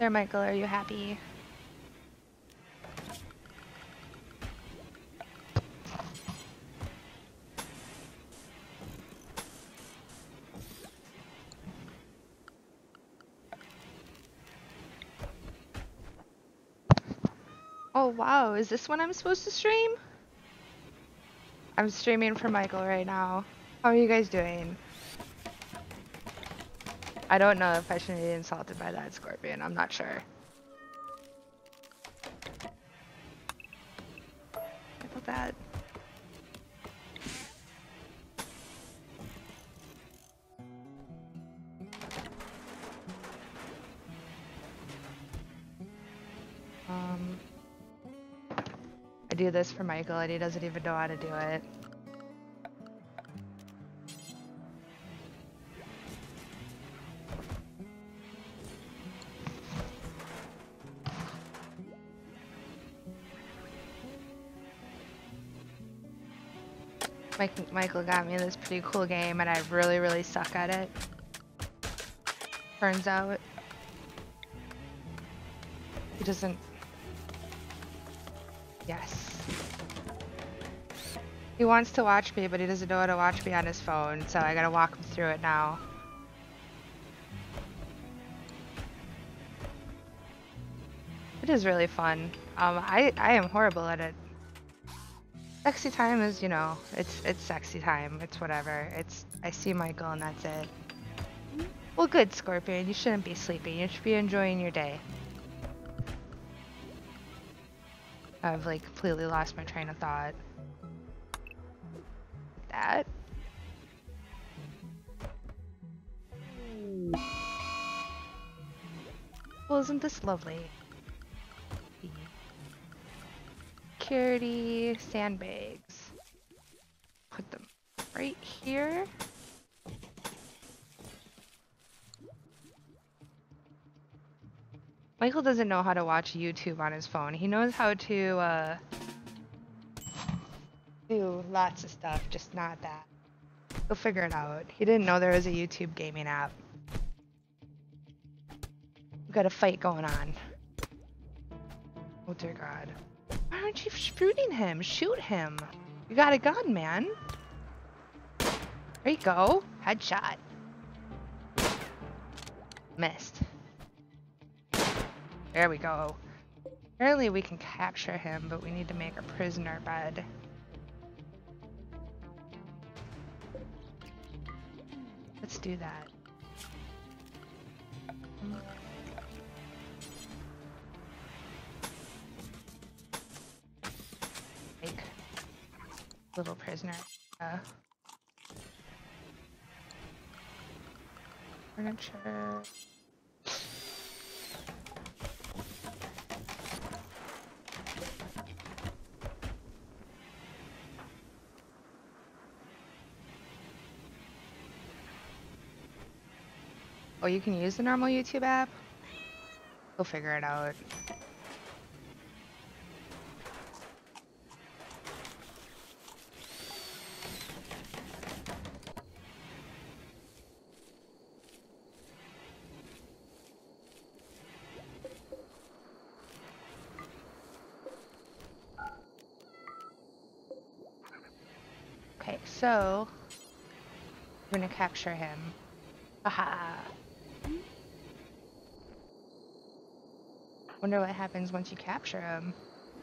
There, Michael, are you happy? Oh wow, is this when I'm supposed to stream? I'm streaming for Michael right now. How are you guys doing? I don't know if I should be insulted by that, Scorpion. I'm not sure. About that. I do this for Michael and he doesn't even know how to do it. Michael got me this pretty cool game and I really suck at it. Turns out he doesn't. Yes. He wants to watch me, but he doesn't know how to watch me on his phone, so I gotta walk him through it now. It is really fun. I am horrible at it. Sexy time is, you know, it's sexy time. It's whatever. I see Michael and that's it. Well, good, Scorpion. You shouldn't be sleeping. You should be enjoying your day. I've like completely lost my train of thought. That. Well, isn't this lovely? Security sandbags. Put them right here. Michael doesn't know how to watch YouTube on his phone. He knows how to do lots of stuff, just not that. He'll figure it out. He didn't know there was a YouTube gaming app. We've got a fight going on. Oh dear God. Why aren't you shooting him? Shoot him. You got a gun, man. There you go. Headshot. Missed. There we go. Apparently we can capture him, but we need to make a prisoner bed. Let's do that. Like, little prisoner. Furniture. Oh, you can use the normal YouTube app? We'll figure it out. Okay, so we're gonna capture him. Aha! Wonder what happens once you capture him.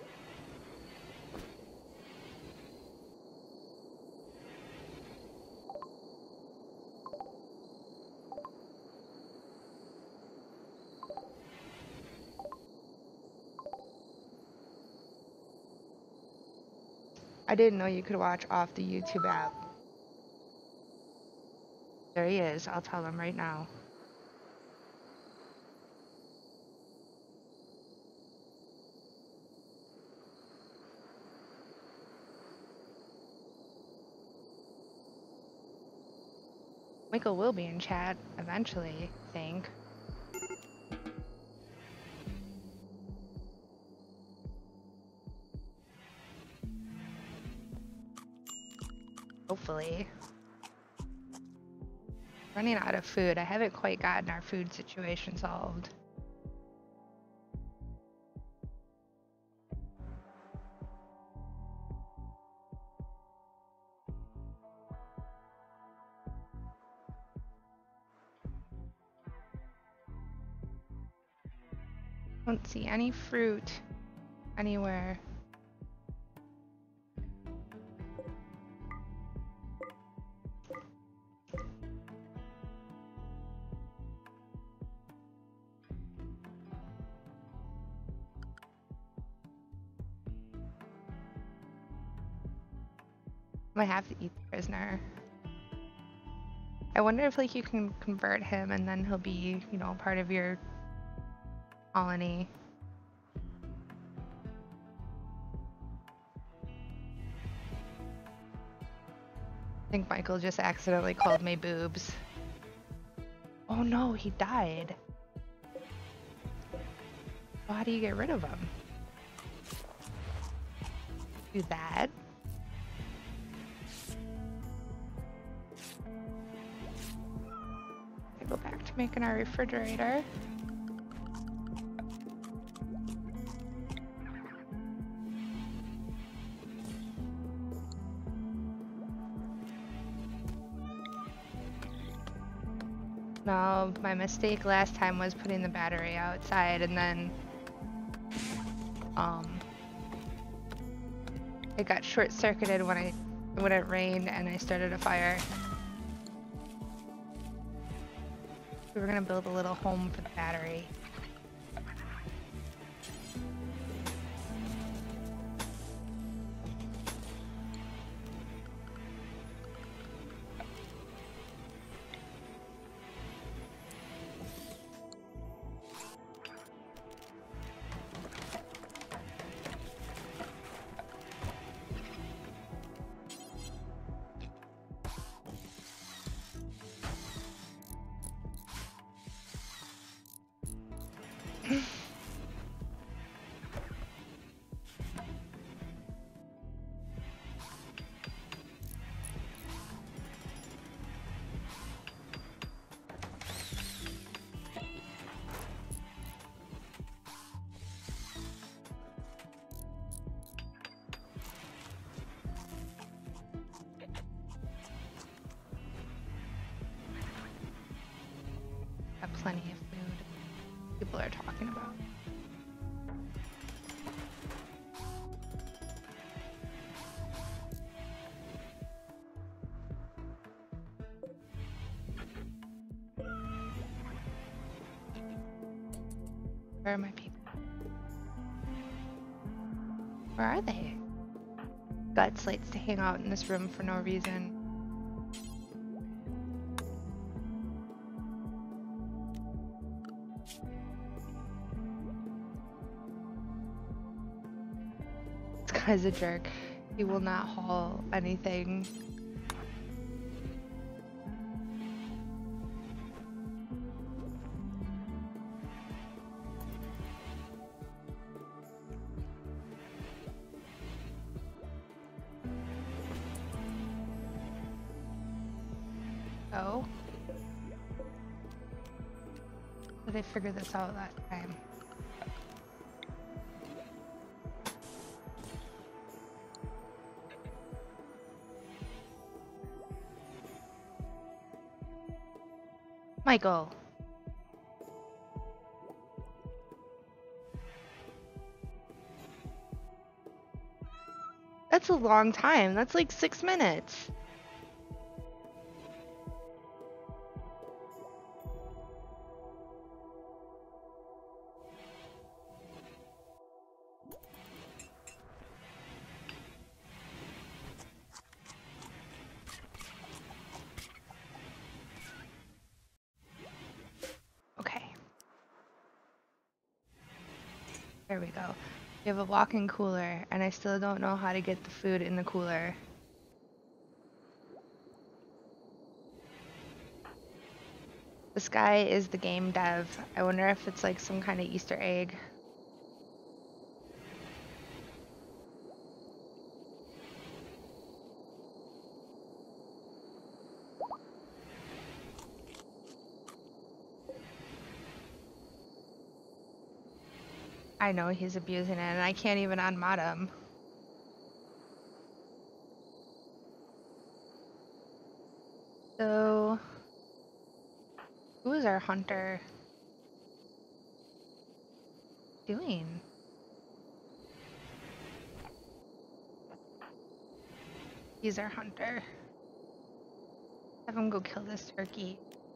I didn't know you could watch off the YouTube app. There he is. I'll tell him right now. Michael will be in chat eventually, I think. Hopefully. Running out of food. I haven't quite gotten our food situation solved. Don't see any fruit anywhere. I have to eat the prisoner. I wonder if like you can convert him and then he'll be, you know, part of your colony. I think Michael just accidentally called me boobs. Oh no, he died. Well, how do you get rid of him? Do that? I go back to making our refrigerator. No, my mistake last time was putting the battery outside and then it got short-circuited when it rained and I started a fire. We were gonna build a little home for the battery. Got plenty of food people are talking about. Where are my people? Where are they? Guts likes to hang out in this room for no reason. This guy's a jerk. He will not haul anything. Oh. Did I figure this out that time? Michael. That's a long time. That's like 6 minutes. Okay. There we go. We have a walk-in cooler, and I still don't know how to get the food in the cooler. This guy is the game dev. I wonder if it's like some kind of Easter egg. I know he's abusing it, and I can't even unmod him. So, who is our hunter? doing? He's our hunter. Have him go kill this turkey.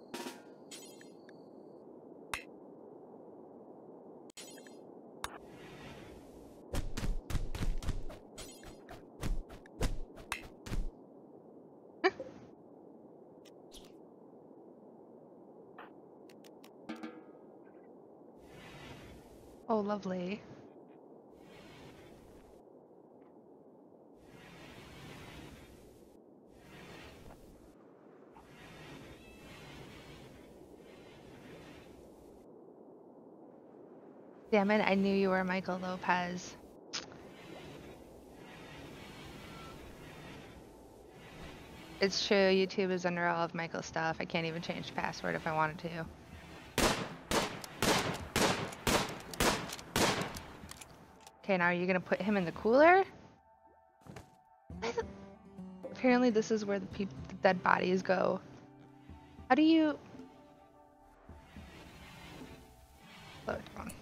Oh, lovely. Damn it, I knew you were Michael Lopez. It's true, YouTube is under all of Michael's stuff. I can't even change the password if I wanted to. Okay, now are you gonna put him in the cooler? Apparently this is where the dead bodies go. How do you... Slow it down.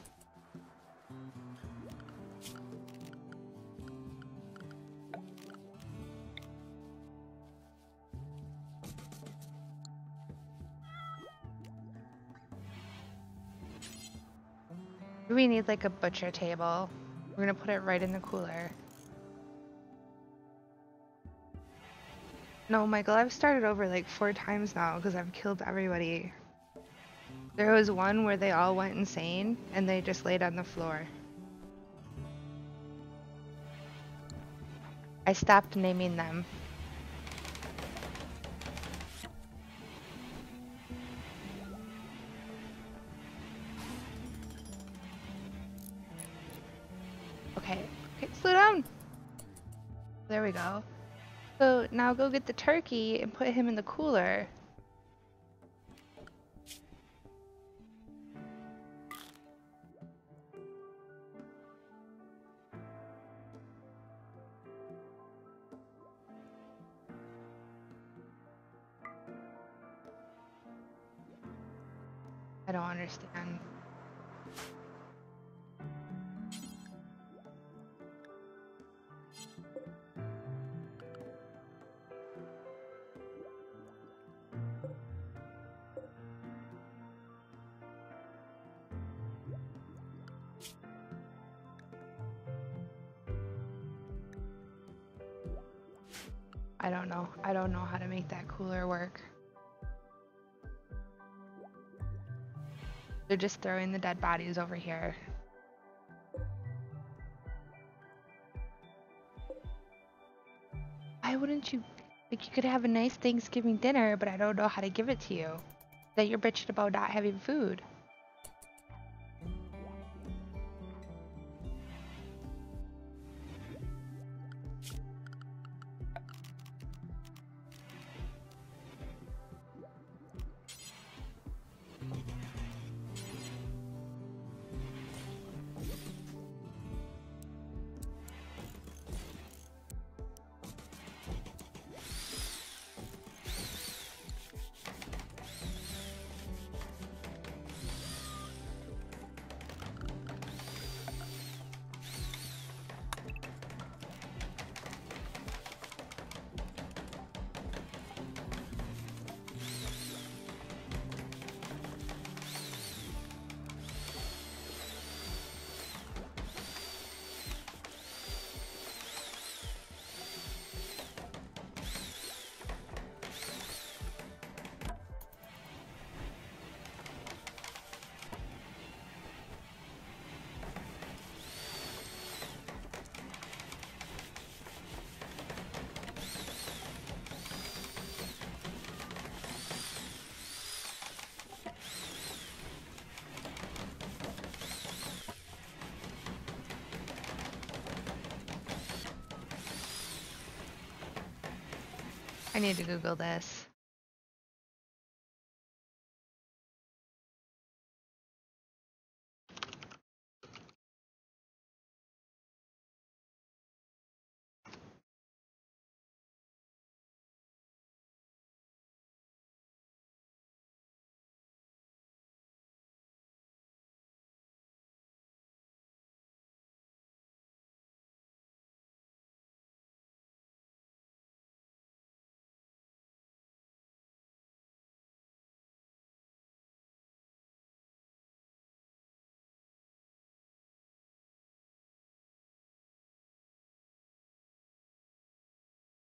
We need like a butcher table. We're gonna put it right in the cooler. No, Michael, I've started over like 4 times now because I've killed everybody. There was one where they all went insane and they just laid on the floor. I stopped naming them. Okay, slow down. There we go. So now go get the turkey and put him in the cooler. I don't understand. I don't know. I don't know how to make that cooler work. They're just throwing the dead bodies over here. Why wouldn't you? Like, you could have a nice Thanksgiving dinner, but I don't know how to give it to you. That you're bitching about not having food. I need to Google this.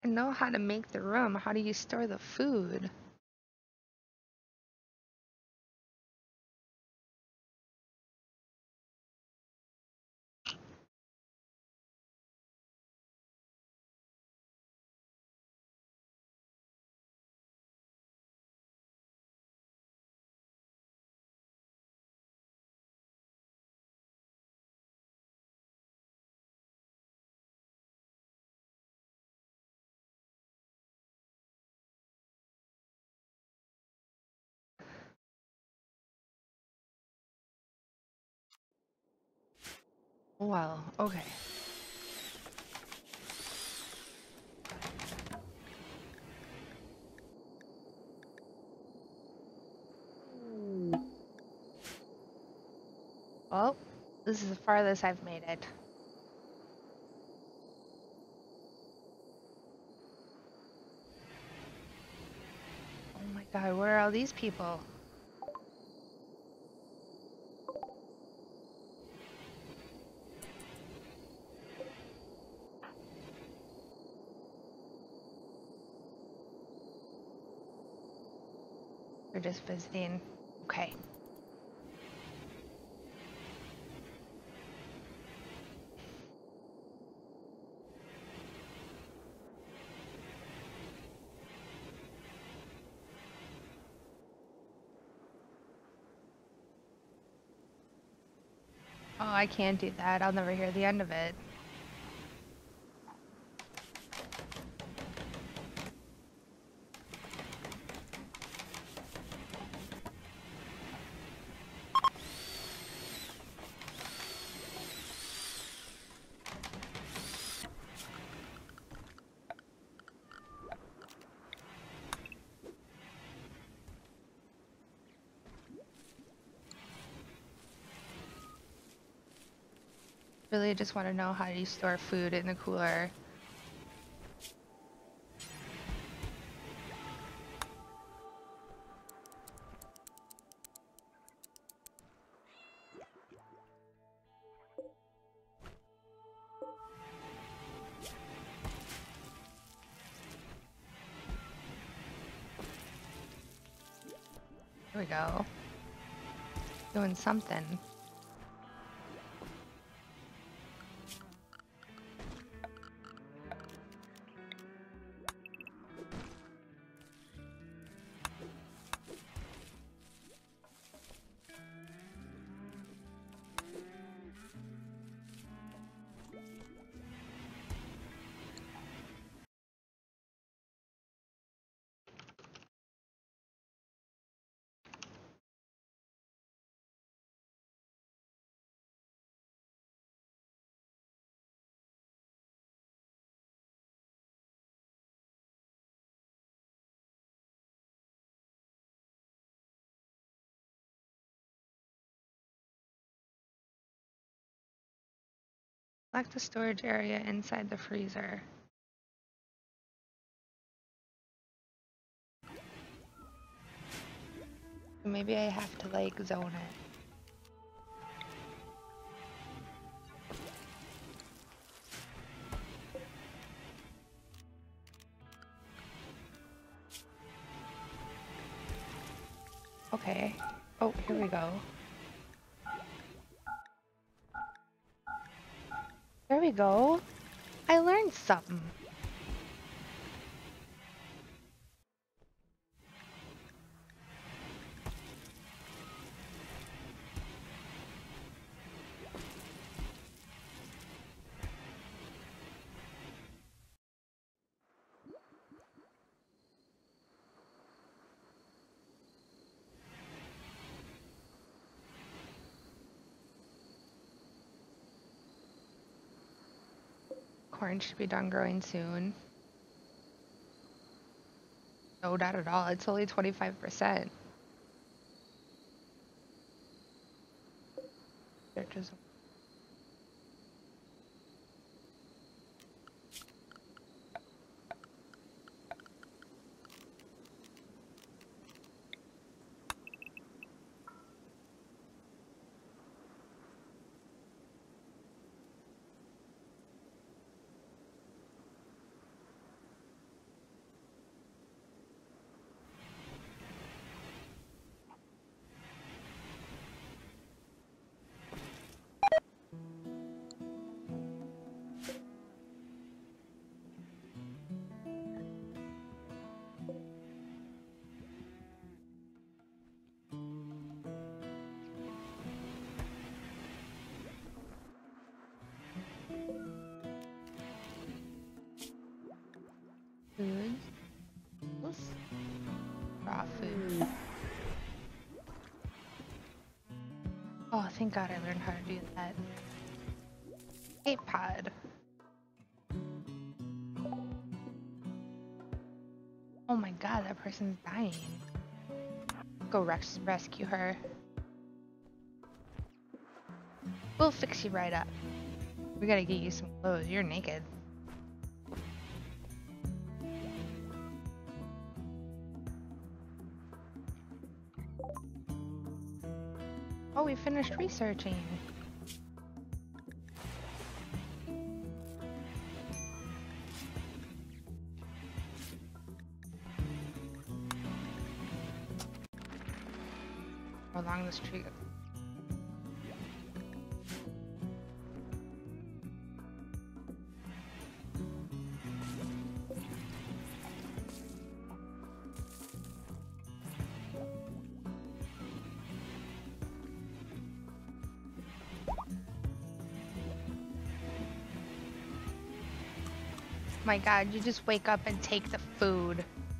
I know how to make the room. How do you store the food? Well, okay. Well, this is the farthest I've made it. Oh my god, where are all these people? They're just visiting. Okay. Oh, I can't do that. I'll never hear the end of it. Really just want to know how you store food in the cooler. Here we go. Doing something. Select the storage area inside the freezer. Maybe I have to like zone it. Okay. Oh, here we go. There we go. I learned something. Corn should be done growing soon. No, not at all. It's only 25%. Just Raw food. Oh, thank God I learned how to do that. Escape pod. Oh my God, that person's dying. Go rescue her. We'll fix you right up. We gotta get you some clothes. You're naked. Oh, we finished researching. Along this tree. My God, you just wake up and take the food.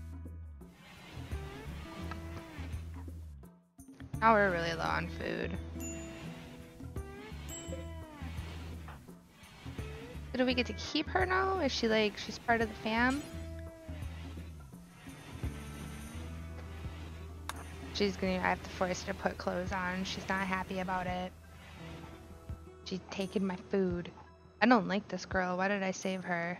Now we're really low on food. So do we get to keep her now? Is she like, she's part of the fam? She's gonna, I have to force her to put clothes on. She's not happy about it. She's taking my food. I don't like this girl. Why did I save her?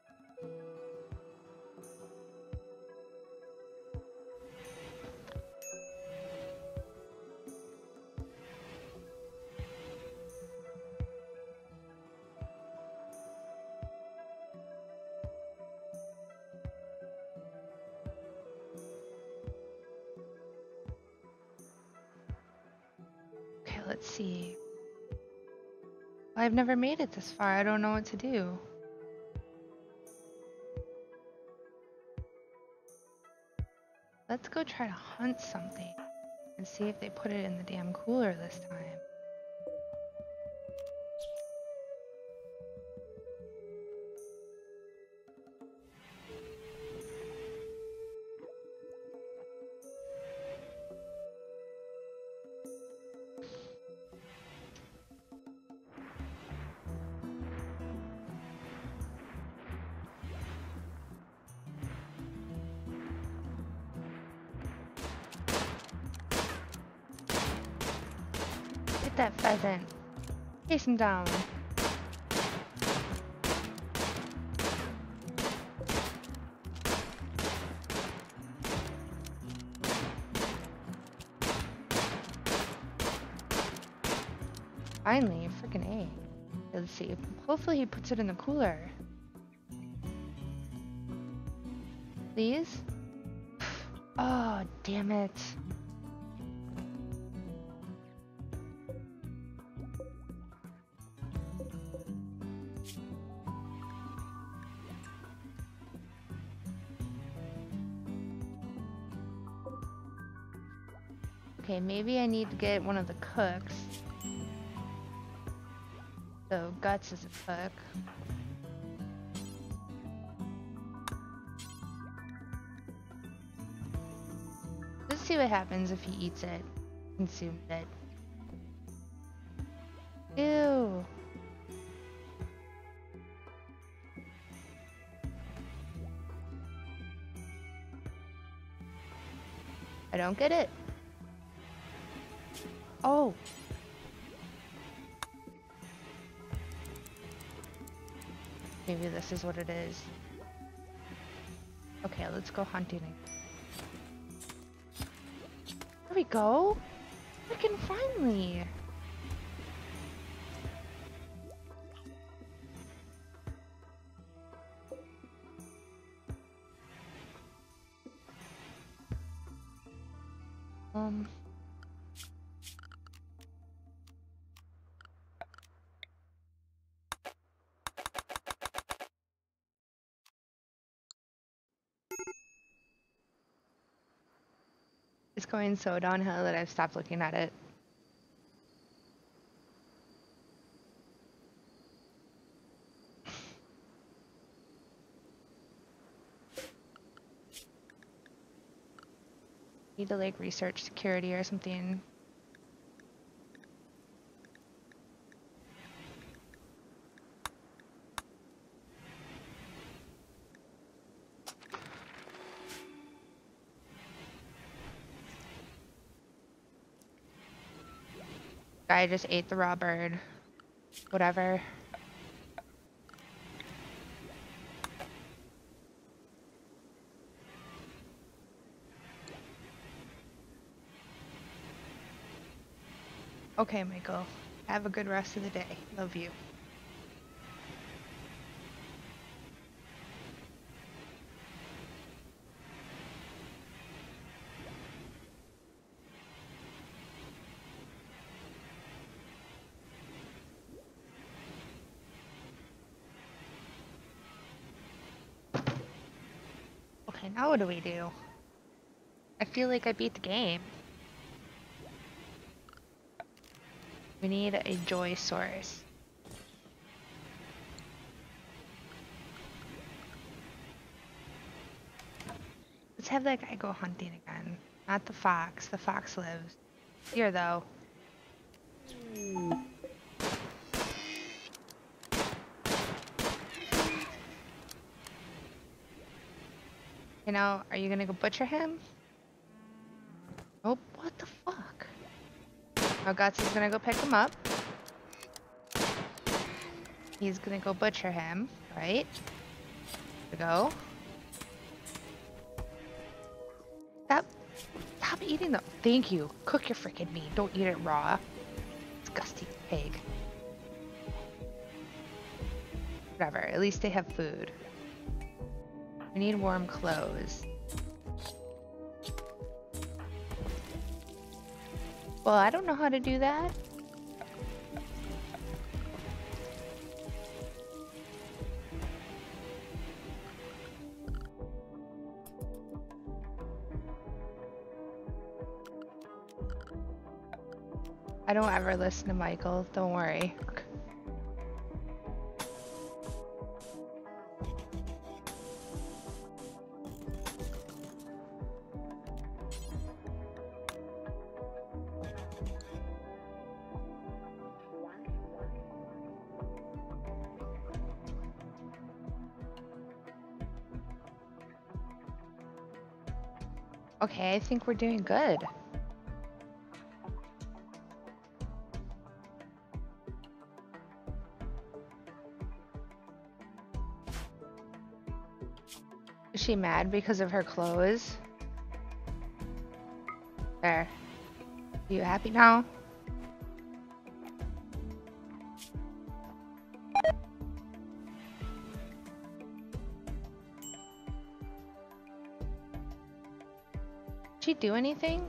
Okay, let's see. I've never made it this far. I don't know what to do. Let's go try to hunt something and see if they put it in the damn cooler this time. Get that pheasant. Chase him down. Finally, freaking A. Let's see. Hopefully he puts it in the cooler. Please? Oh, damn it. Okay, maybe I need to get one of the cooks. So, Guts is a cook. Let's see what happens if he eats it. Consumes it. Ew. I don't get it. Oh. Maybe this is what it is. Okay, let's go hunting. There we go. Freaking finally. It's going so downhill that I've stopped looking at it. Need to like research security or something. Guy just ate the raw bird. Whatever. Okay, Michael. Have a good rest of the day. Love you. Okay, now what do we do? I feel like I beat the game. We need a joy source. Let's have that guy go hunting again. Not the fox. The fox lives. Here, though. You know, are you gonna go butcher him? Oh, what the fuck? Now Guts is gonna go pick him up. He's gonna go butcher him, right? Here we go. Stop eating them. Thank you. Cook your freaking meat. Don't eat it raw. Disgusting pig. Whatever. At least they have food. We need warm clothes. Well, I don't know how to do that. I don't ever listen to Michael. Don't worry. Okay, I think we're doing good. Is she mad because of her clothes? There. Are you happy now? Did she do anything?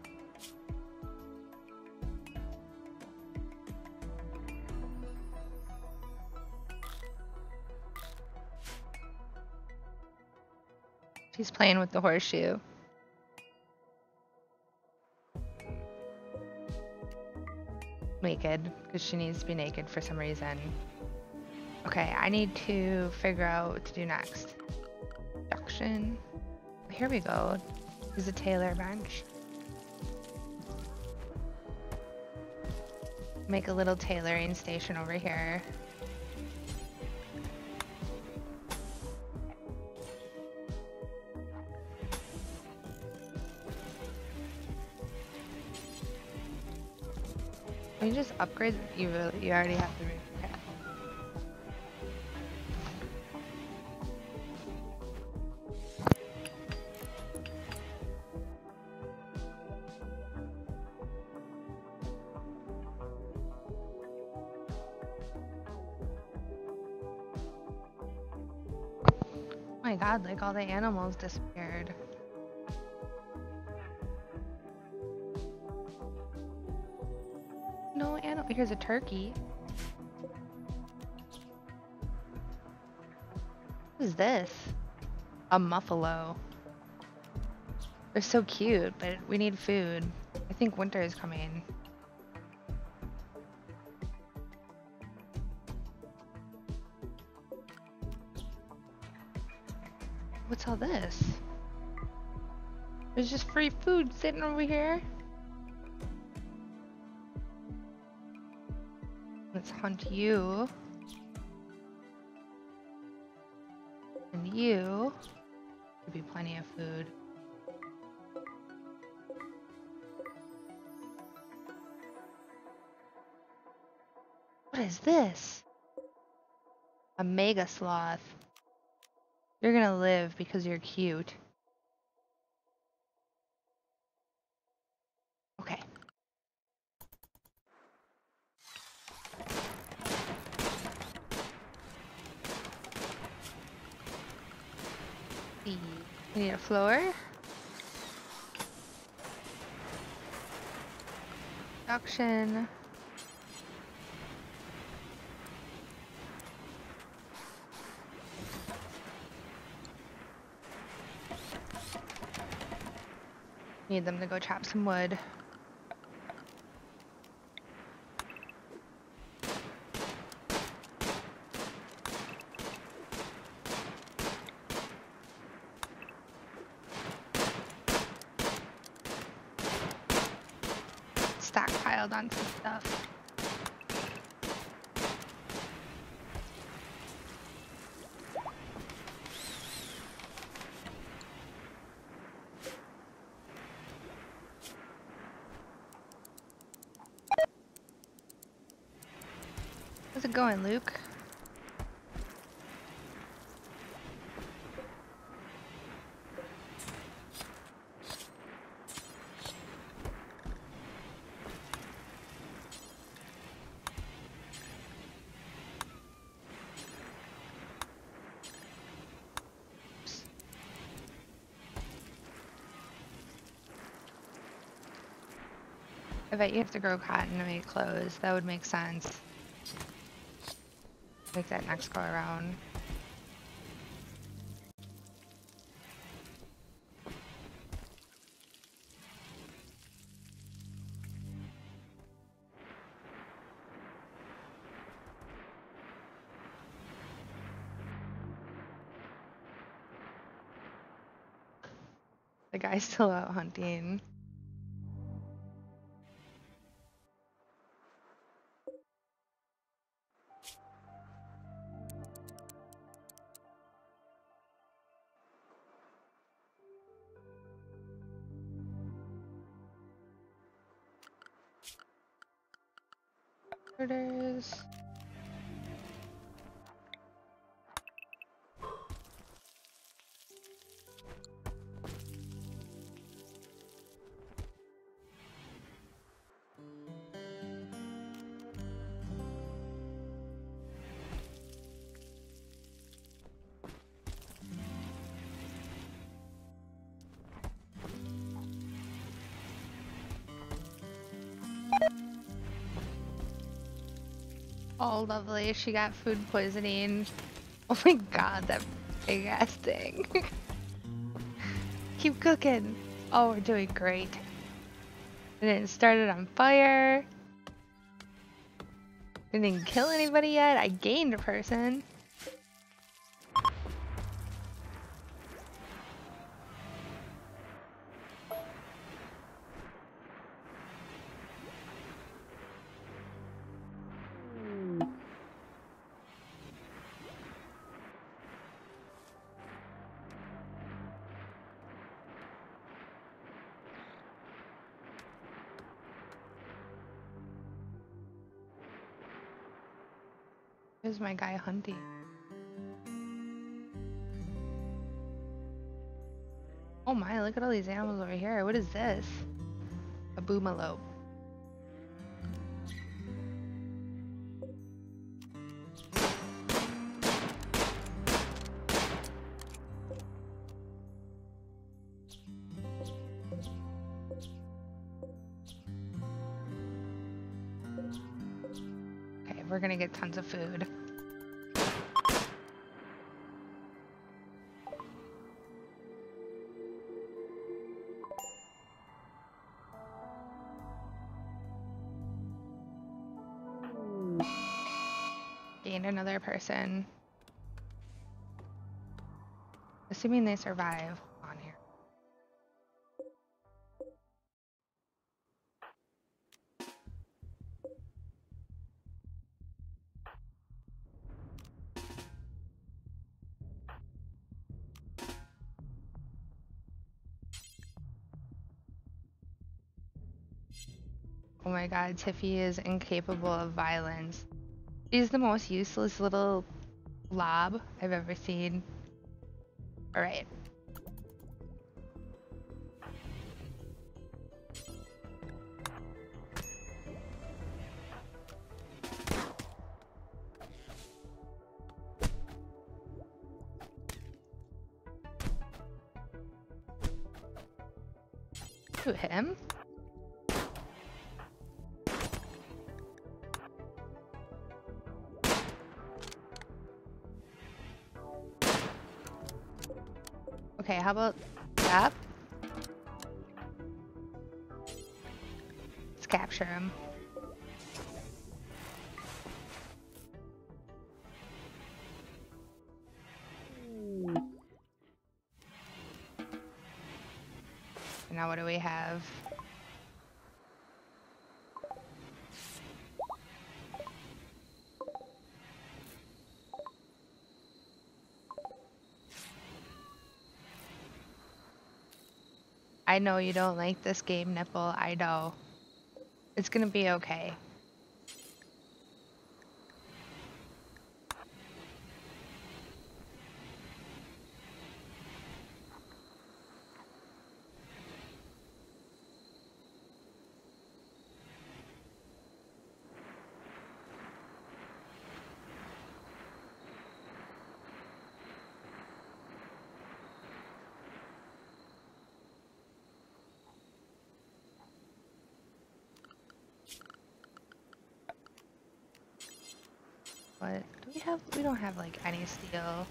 She's playing with the horseshoe. Naked, because she needs to be naked for some reason. Okay, I need to figure out what to do next. Production. Here we go. Use a tailor bench. Make a little tailoring station over here. Can you just upgrade? You already have the roof. Okay. Oh my god, like all the animals disappeared. No animal. Here's a turkey. What is this? A muffalo. They're so cute, but we need food. I think winter is coming. What's all this? There's just free food sitting over here. Let's hunt you. And you. Could be plenty of food. What is this? A mega sloth. You're gonna live because you're cute. Okay. We need a floor. Production. Need them to go chop some wood. Stockpiled on some stuff. How's it going, Luke? I bet you have to grow cotton to make clothes. That would make sense. Make that next go around. The guy's still out hunting. Orders. Oh, lovely. She got food poisoning. Oh my god, that big ass thing. Keep cooking. Oh, we're doing great. I didn't start it on fire. I didn't kill anybody yet. I gained a person. Here's my guy hunting. Oh my, look at all these animals over here. What is this? A boomalope. Okay, we're gonna get tons of food. Gained another person. Assuming they survive on here. Oh my god, Tiffy is incapable of violence. She's the most useless little lob I've ever seen. Alright. To him? Okay, how about that? Let's capture him. And now what do we have? I know you don't like this game, Nipple. I know. It's gonna be okay. What do we have? We don't have like any steel.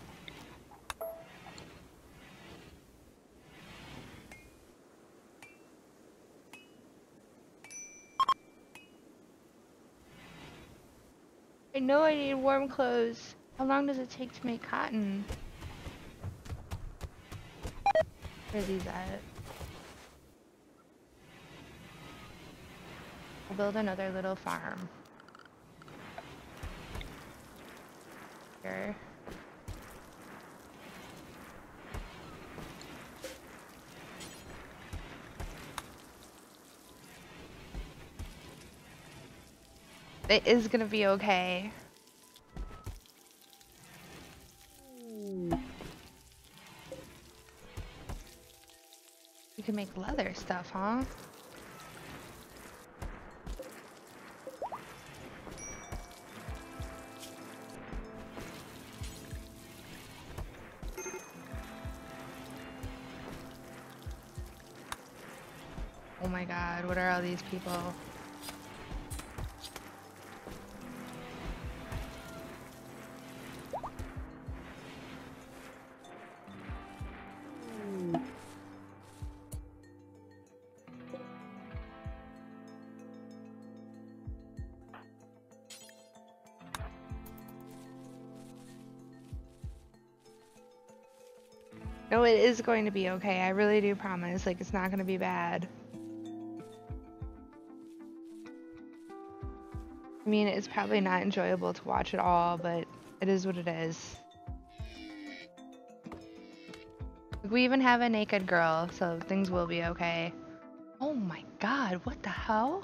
I know I need warm clothes. How long does it take to make cotton? Where are these at? We'll build another little farm. Here. It is gonna be okay. You can make leather stuff, huh? Oh my god, what are all these people? No, it is going to be okay. I really do promise. Like, it's not going to be bad. I mean, it's probably not enjoyable to watch at all, but it is what it is. We even have a naked girl, so things will be okay. Oh my god, what the hell?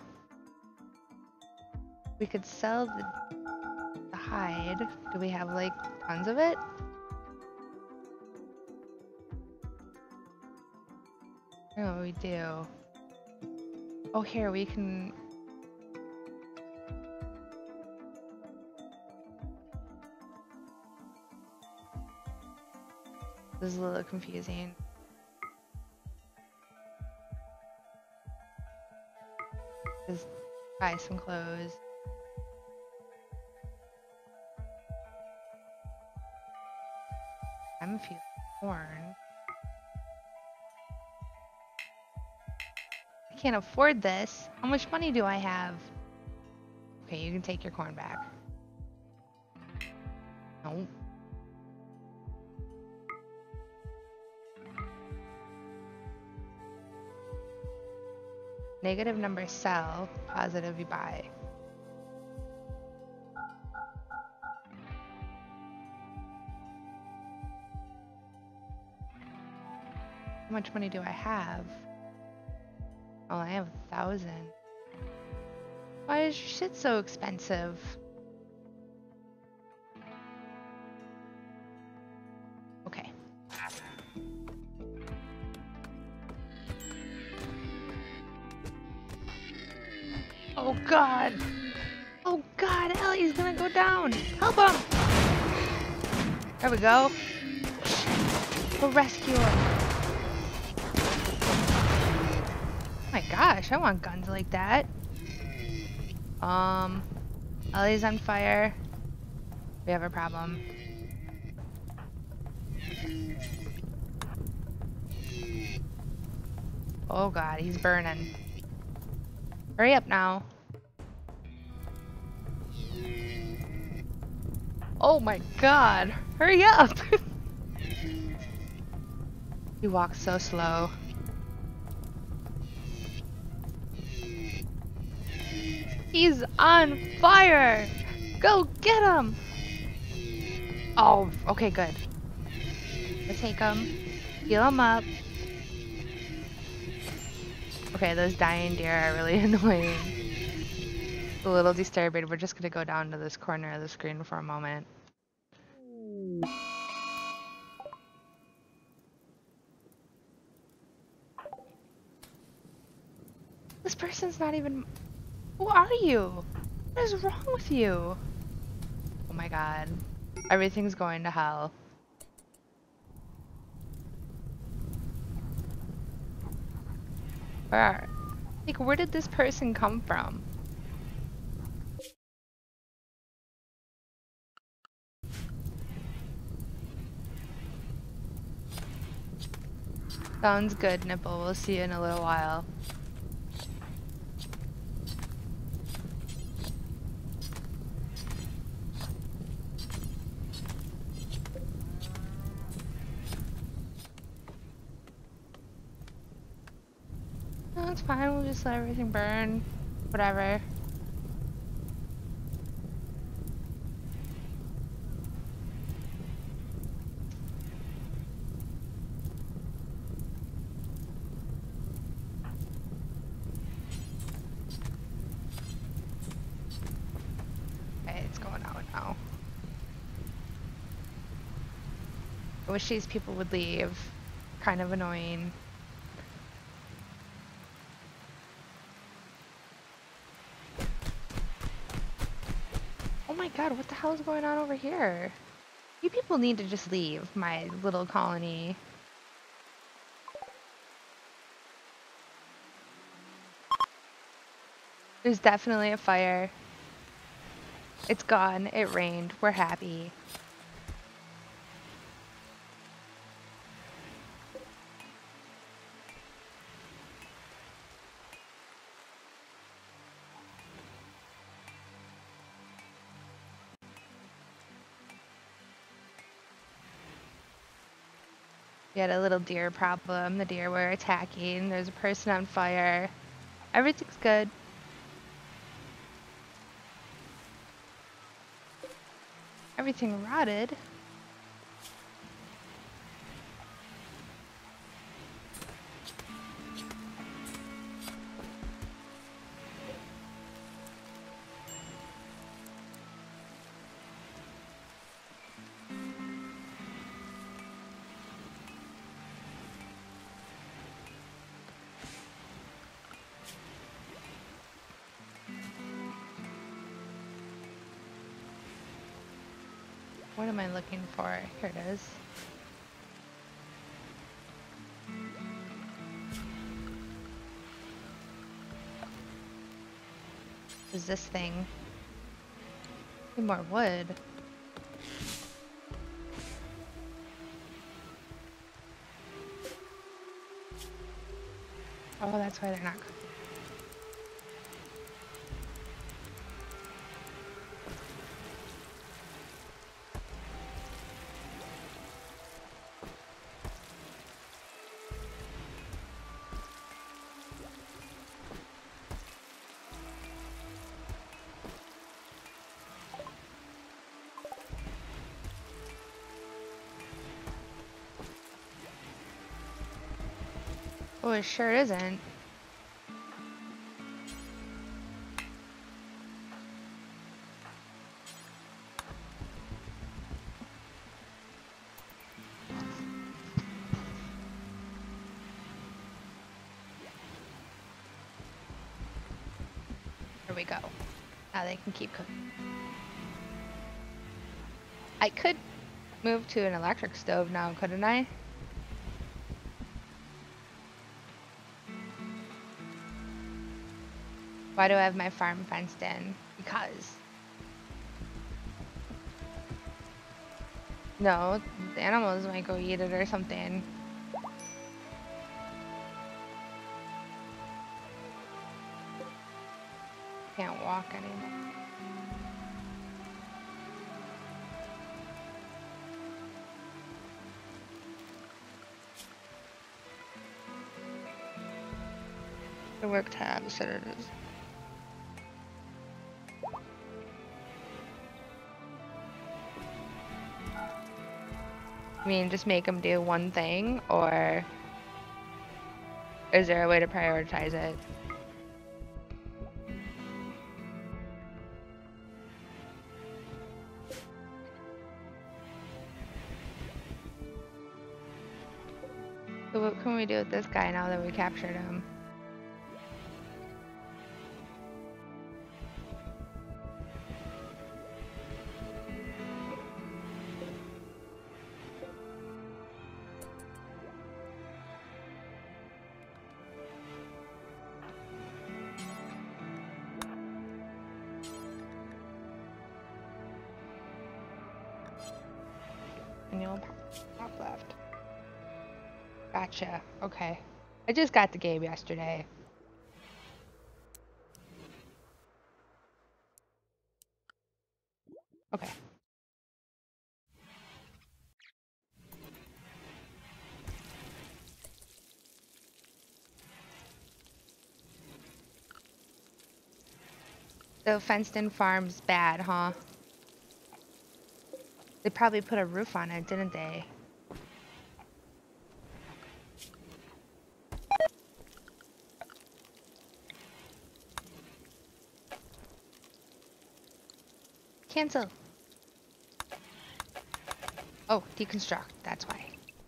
We could sell the hide. Do we have, like, tons of it? No, we do. Oh, here, we can... This is a little confusing. Just buy some clothes. I'm feeling torn. I can't afford this. How much money do I have? Okay, you can take your corn back. No. Negative number sell, positive you buy. How much money do I have? Oh, I have 1,000. Why is your shit so expensive? Okay. Oh god! Oh god, Ellie's gonna go down! Help him! There we go. We'll rescue him. Oh my gosh, I want guns like that. Ellie's on fire. We have a problem. Oh god, he's burning. Hurry up now. Oh my god, hurry up! He walks so slow. He's on fire! Go get him! Oh, okay, good. Let's take him. Heal him up. Okay, those dying deer are really annoying. A little disturbing. We're just gonna go down to this corner of the screen for a moment. This person's not even... Who are you? What is wrong with you? Oh my god. Everything's going to hell. Where did this person come from? Sounds good, Nipple. We'll see you in a little while. No, it's fine. We'll just let everything burn. Whatever. Okay, it's going out now. I wish these people would leave. Kind of annoying. Oh my god, what the hell is going on over here? You people need to just leave my little colony. There's definitely a fire. It's gone. It rained. We're happy. We had a little deer problem. The deer were attacking. There's a person on fire. Everything's good. Everything rotted. What am I looking for? Here it is. There's this thing. Need more wood. Oh, that's why they're not. Oh, it sure isn't. we go. Now they can keep cooking. I could move to an electric stove now, couldn't I? Why do I have my farm fenced in? Because. No, the animals might go eat it or something. Can't walk anymore. The work tab said it is. I mean, just make them do one thing, or is there a way to prioritize it? So what can we do with this guy now that we captured him? Manual top left. Gotcha. Okay. I just got the game yesterday. Okay. So fenced-in farm's bad, huh? They probably put a roof on it, didn't they? Cancel. Oh, deconstruct. That's why.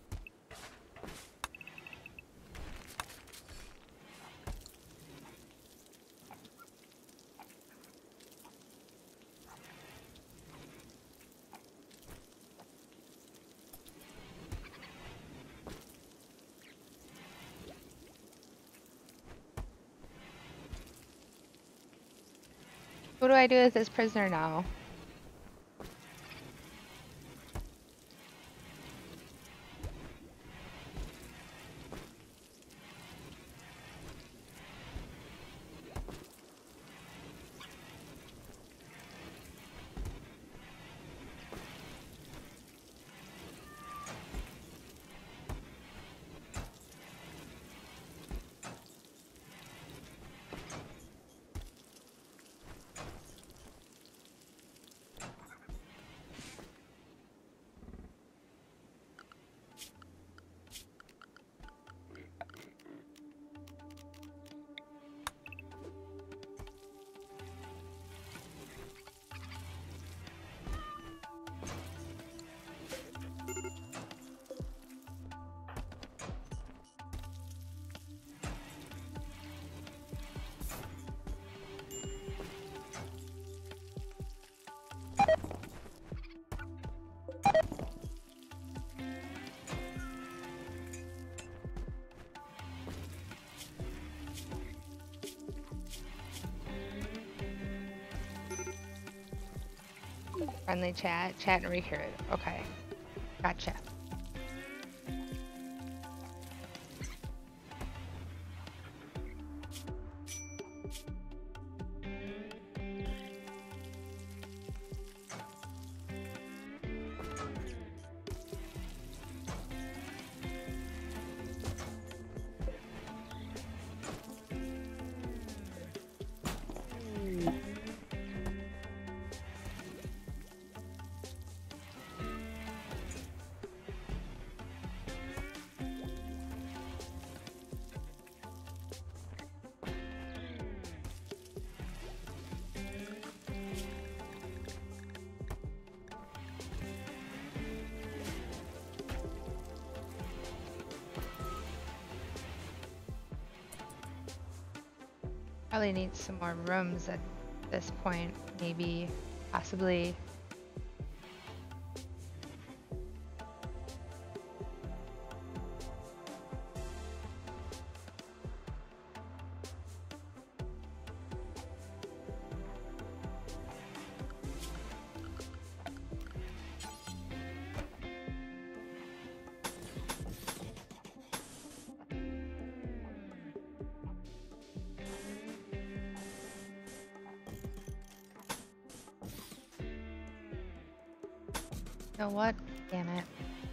What do I do with this prisoner now? Friendly chat, chat and recruit. Okay. Gotcha. Probably need some more rooms at this point, maybe, possibly. You know what? Damn it.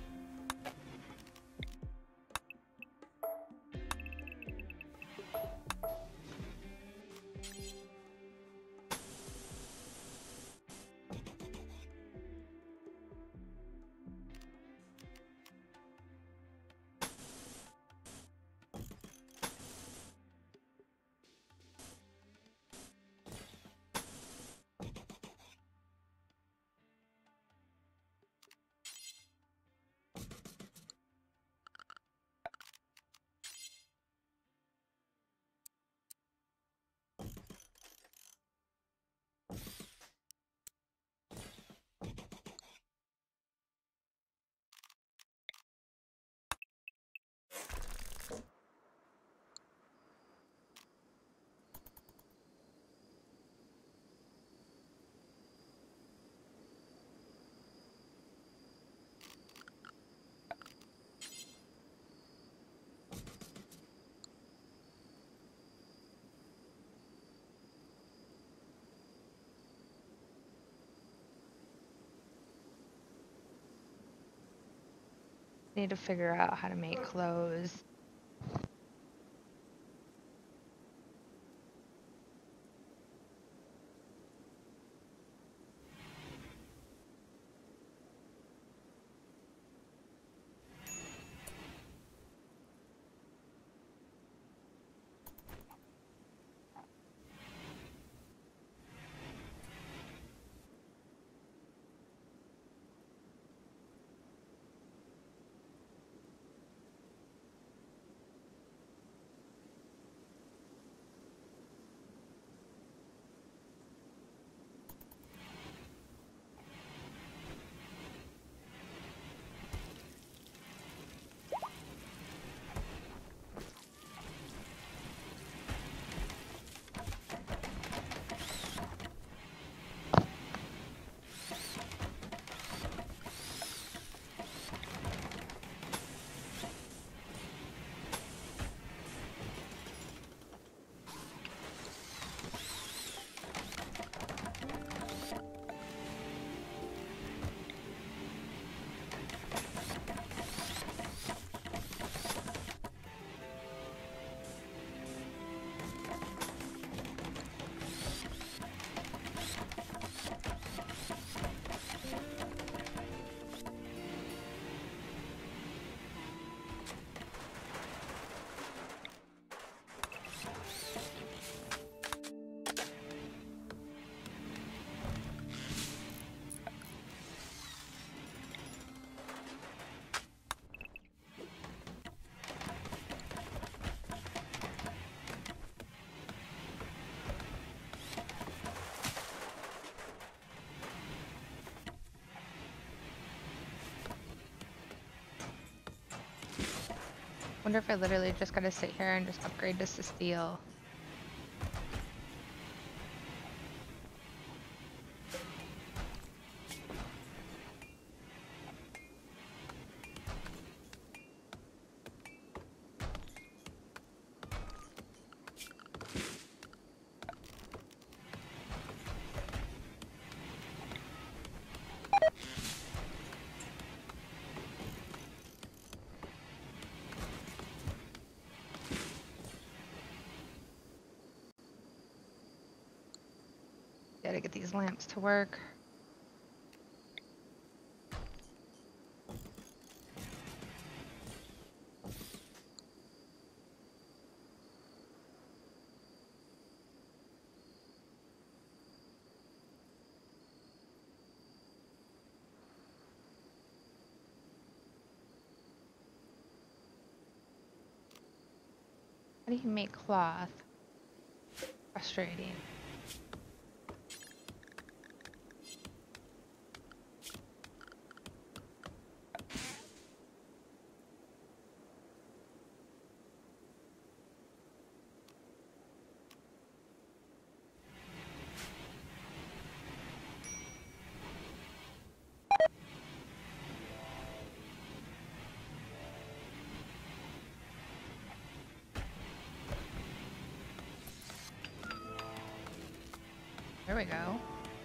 Need to figure out how to make clothes. Wonder if I literally just gotta sit here and just upgrade this to steel. Gotta get these lamps to work. How do you make cloth? Frustrating. There we go.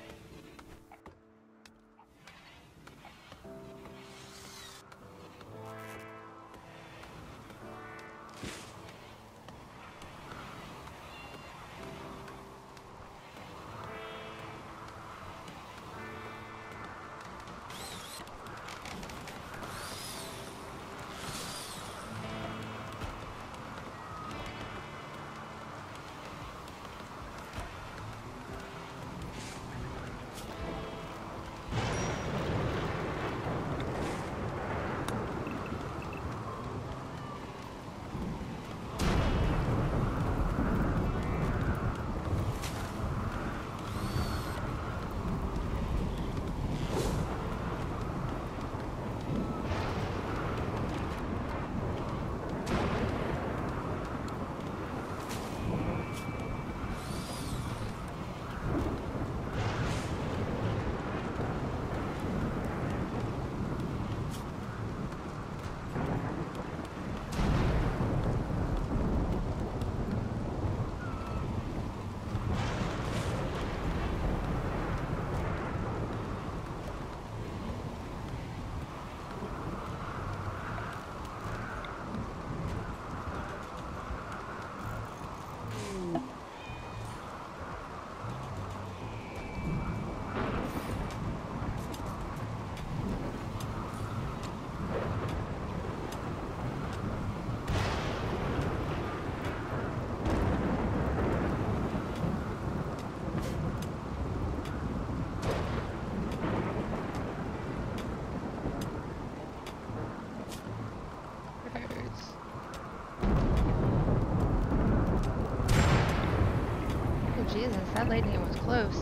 Jesus, that lightning was close.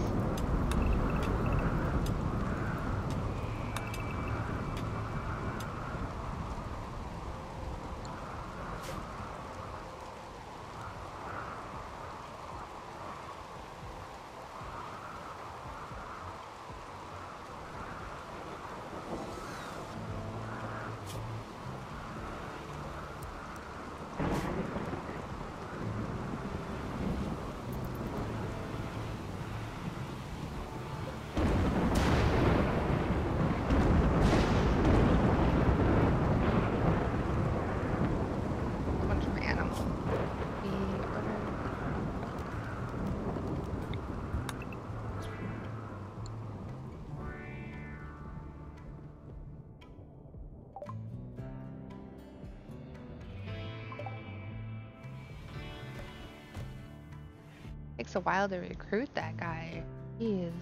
Takes a while to recruit that guy. Jeez.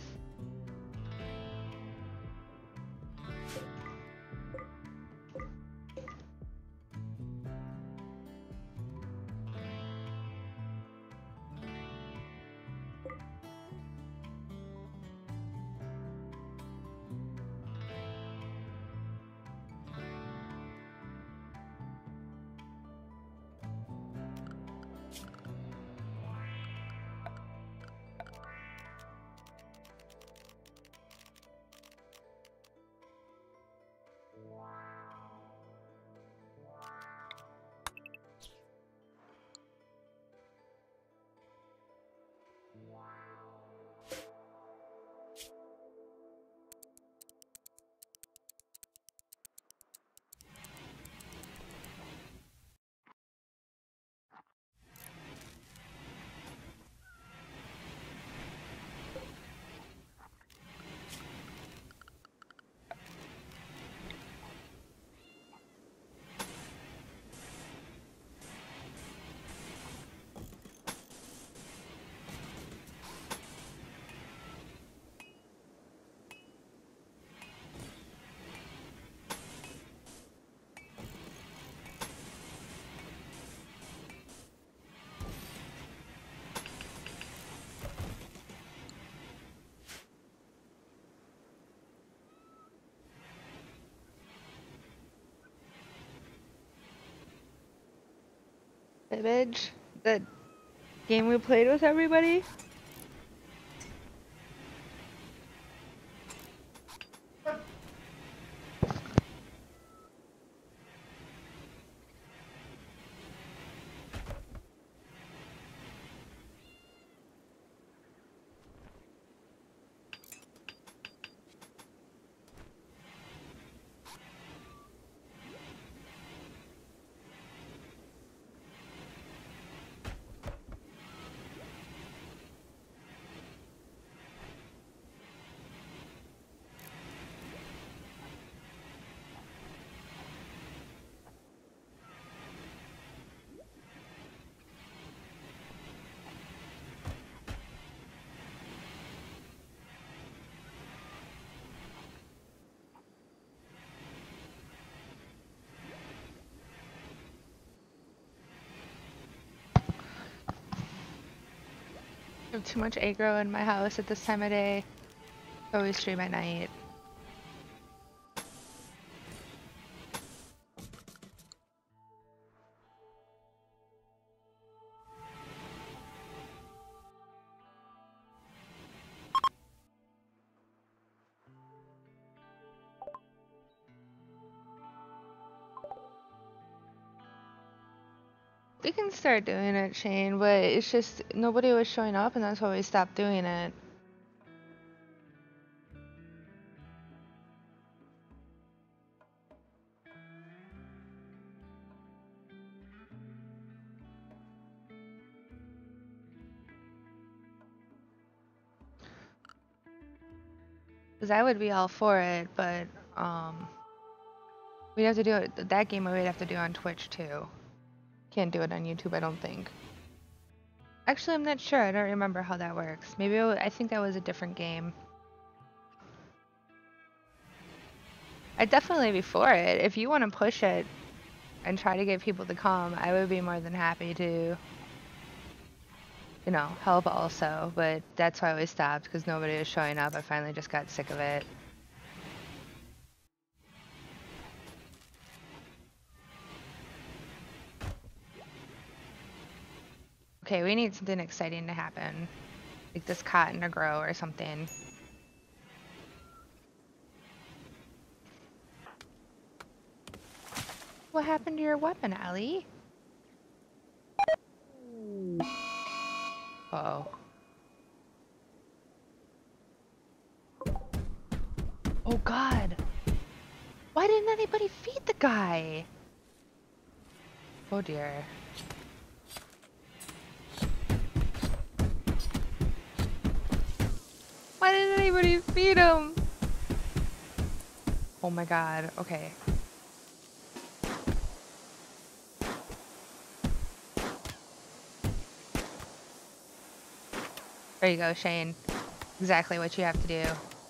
Image, the game we played with everybody. have too much aggro in my house at this time of day. I always stream at night. We can start doing it, Shane, but it's just nobody was showing up and that's why we stopped doing it. Because I would be all for it, but we'd have to do it, that game we'd have to do on Twitch too. Can't do it on YouTube, I don't think. Actually, I'm not sure. I don't remember how that works. Maybe I think that was a different game. I'd definitely be for it. If you want to push it and try to get people to come, I would be more than happy to, you know, help also. But that's why we stopped, because nobody was showing up. I finally just got sick of it. Okay, we need something exciting to happen. Like this cotton to grow or something. What happened to your weapon, Ellie? Uh-oh. Oh god. Why didn't anybody feed the guy? Oh dear. Why didn't anybody feed him? Oh my god. Okay. There you go, Shane. Exactly what you have to do.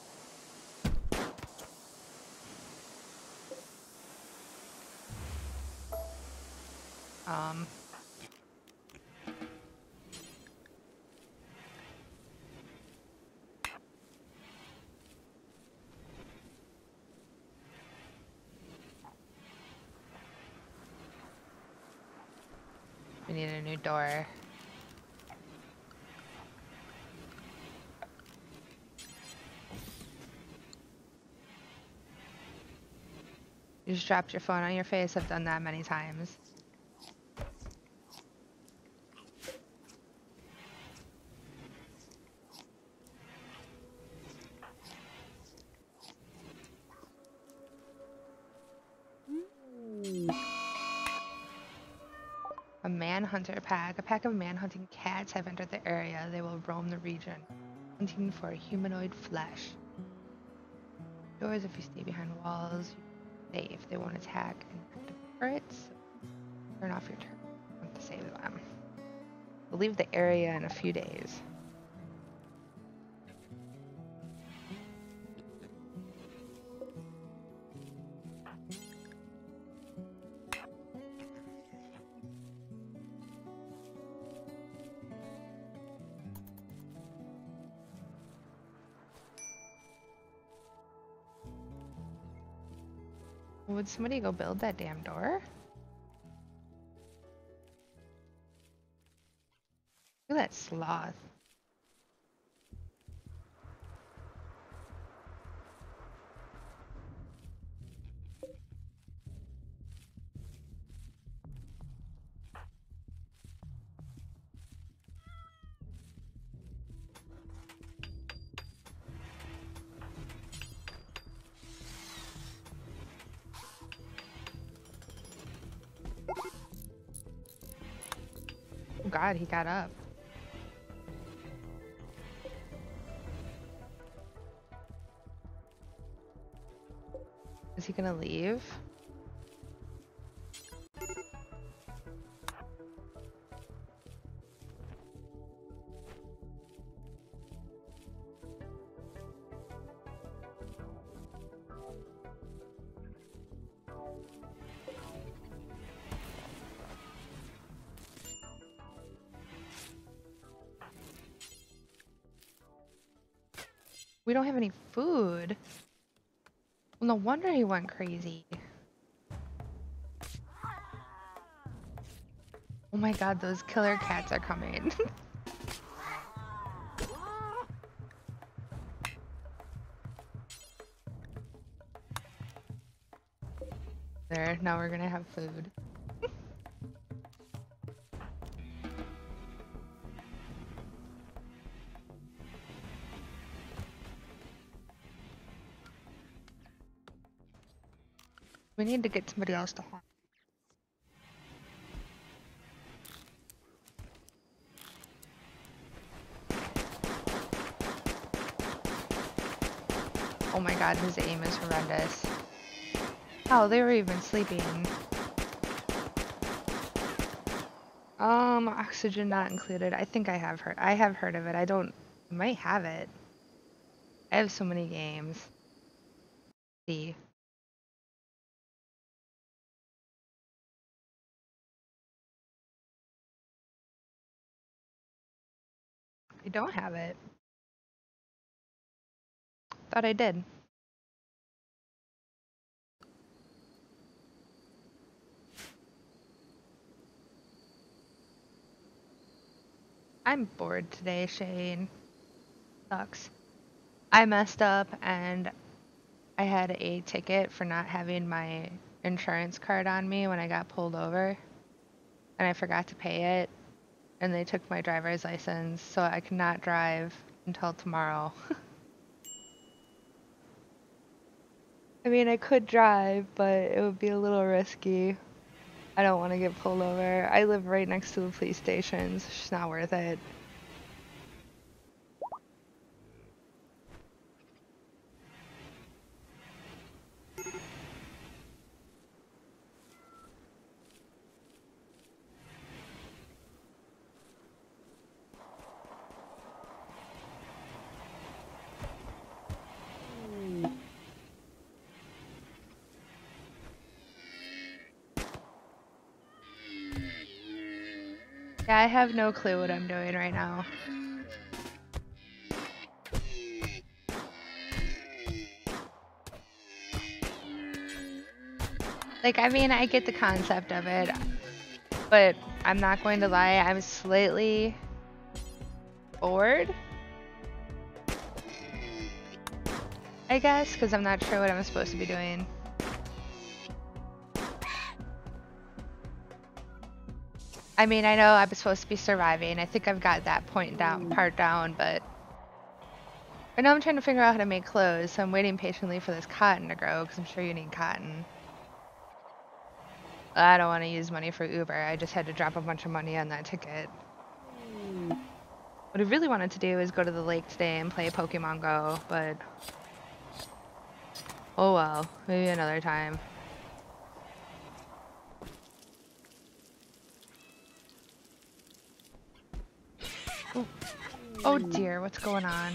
We need a new door. You just dropped your phone on your face. I've done that many times. A manhunter pack. A pack of man-hunting cats have entered the area. They will roam the region, hunting for humanoid flesh. Doors if you stay behind walls. You're safe. They won't attack infected turrets. Turn off your turret. You want to save them. We'll leave the area in a few days. Would somebody go build that damn door? Look at that sloth. Oh god, he got up. Is he gonna leave? We don't have any food. Well, no wonder he went crazy. Oh my god, those killer cats are coming. There, now we're gonna have food. We need to get somebody else to haunt. Oh my god, his aim is horrendous. Oh, they were even sleeping. Oxygen not included. I think I have heard of it. I might have it. I have so many games. See. I don't have it. Thought I did. I'm bored today, Shane. Sucks. I messed up and I had a ticket for not having my insurance card on me when I got pulled over. And I forgot to pay it. And they took my driver's license, so I cannot drive until tomorrow. I mean, I could drive, but it would be a little risky. I don't want to get pulled over. I live right next to the police station, so it's just not worth it. Yeah, I have no clue what I'm doing right now. Like, I mean, I get the concept of it, but I'm not going to lie, I'm slightly bored, I guess, because I'm not sure what I'm supposed to be doing. I mean, I know I'm supposed to be surviving. I think I've got that part down, but I know I'm trying to figure out how to make clothes, so I'm waiting patiently for this cotton to grow, because I'm sure you need cotton. I don't want to use money for Uber. I just had to drop a bunch of money on that ticket. What I really wanted to do is go to the lake today and play Pokemon Go, but oh well, maybe another time. Oh, oh dear, what's going on?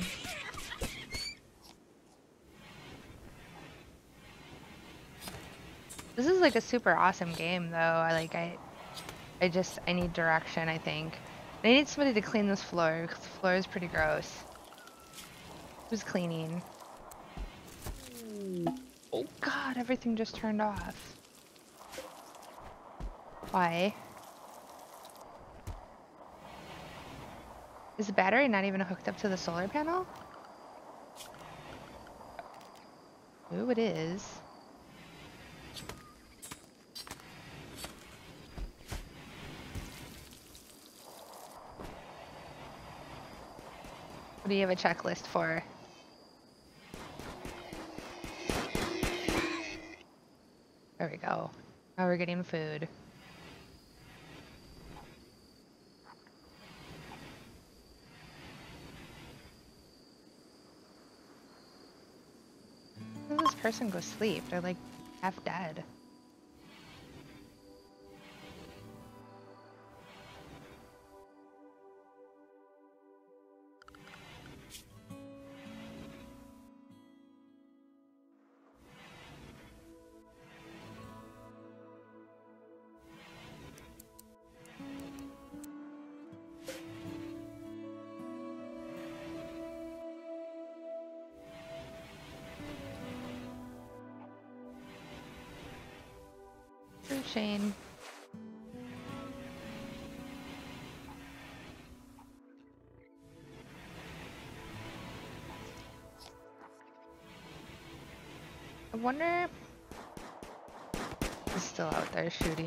This is like a super awesome game though. I need direction, I think. I need somebody to clean this floor, because the floor is pretty gross. Who's cleaning? Oh god, everything just turned off. Why? Is the battery not even hooked up to the solar panel? Ooh, it is. What do you have a checklist for? There we go. Now we're getting food. How did this person go sleep? They're like half dead. Shane. I wonder if he's still out there shooting.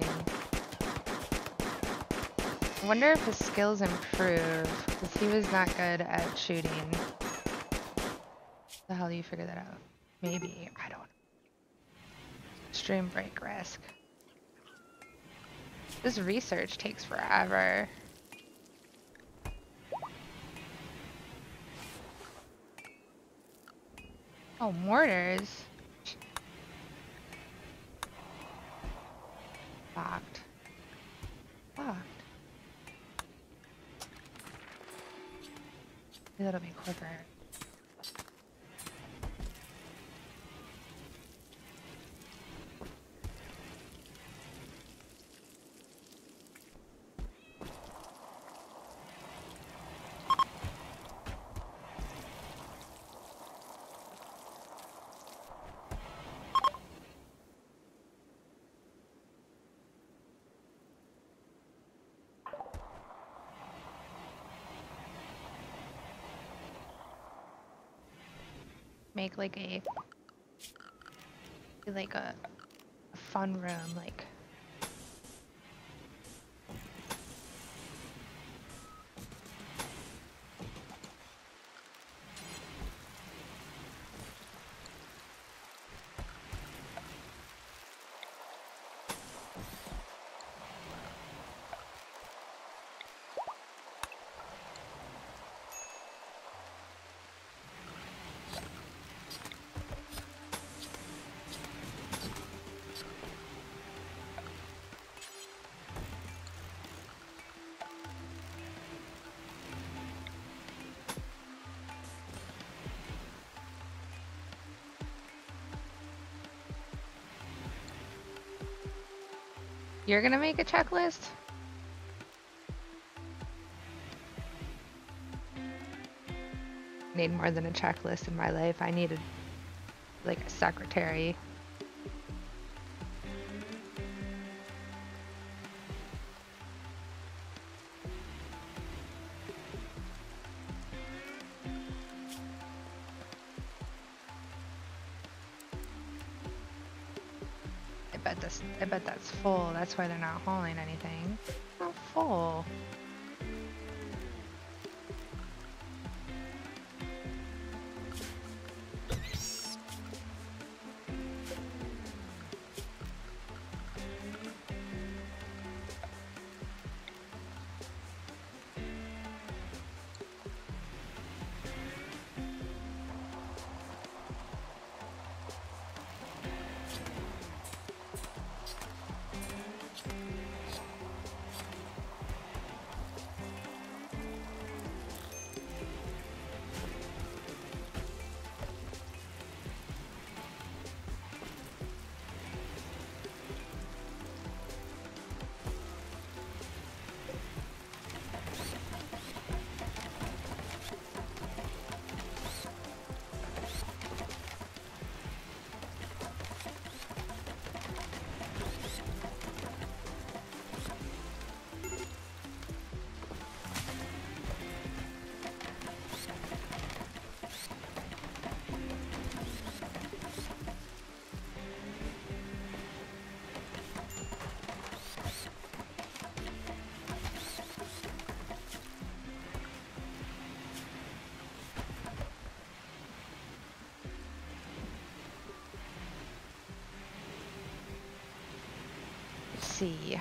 I wonder if his skills improve, because he was not good at shooting. The hell do you figure that out? Maybe, I don't know. Stream break risk. This research takes forever. Oh, mortars. Locked. Locked. Maybe that'll be quicker. Make like a fun room, like you're gonna make a checklist? Need more than a checklist in my life. I needed like a secretary. I bet that's full. That's why they're not hauling anything. It's not full. Let's see.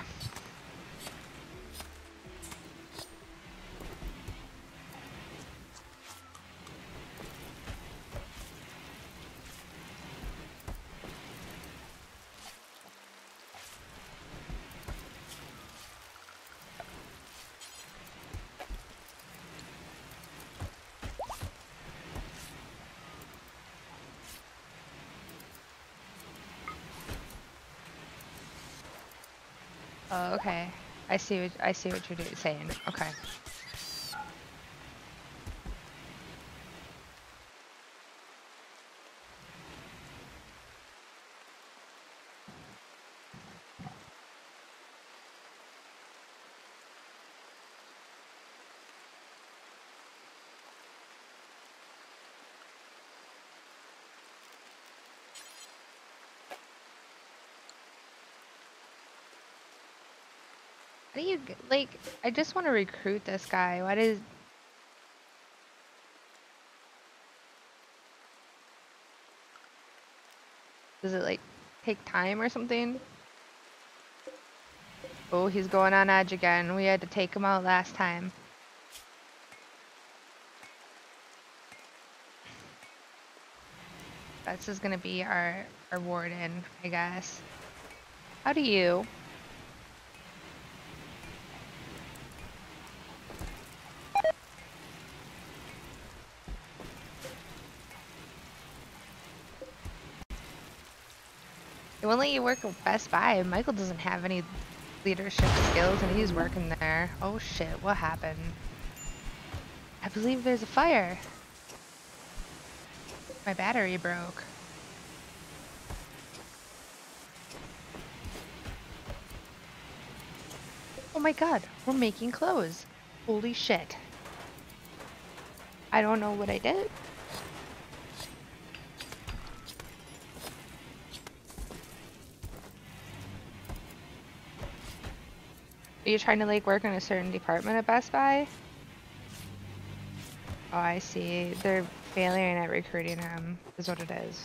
Oh, okay. I see what you're saying. Okay. How do you like? I just want to recruit this guy. Why does? Does it like take time or something? Oh, he's going on edge again. We had to take him out last time. This is gonna be our warden, I guess. How do you? They won't let you work at Best Buy. Michael doesn't have any leadership skills and he's working there. Oh shit, what happened? I believe there's a fire. My battery broke. Oh my god, we're making clothes. Holy shit. I don't know what I did. Are you trying to like work in a certain department at Best Buy? Oh, I see. They're failing at recruiting him, is what it is.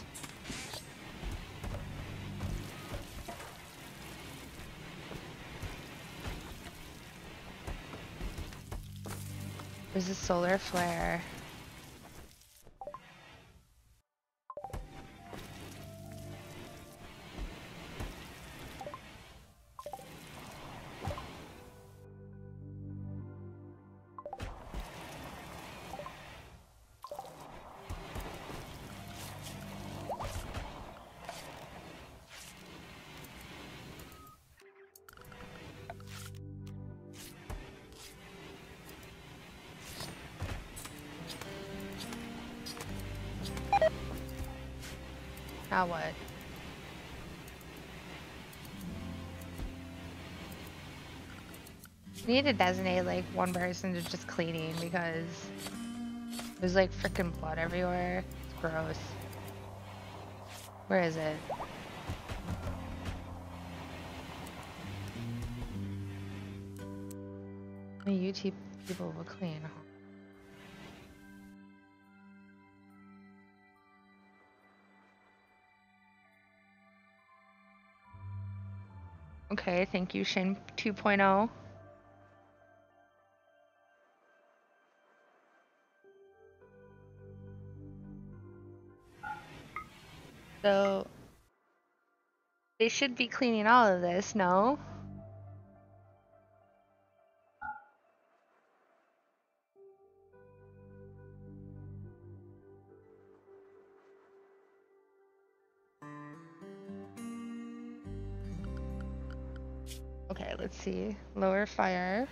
There's a solar flare. Now what? We need to designate like one person to just cleaning because there's like freaking blood everywhere. It's gross. Where is it? You people will clean. Okay, thank you, Shin 2.0. So they should be cleaning all of this, no? Okay, let's see. Lower fire.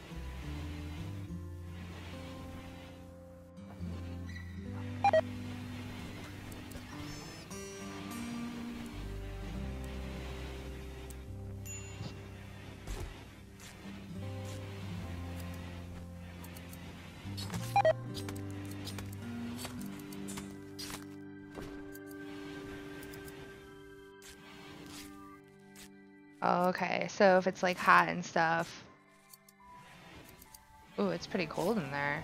Oh, okay, so if it's like hot and stuff. Ooh, it's pretty cold in there.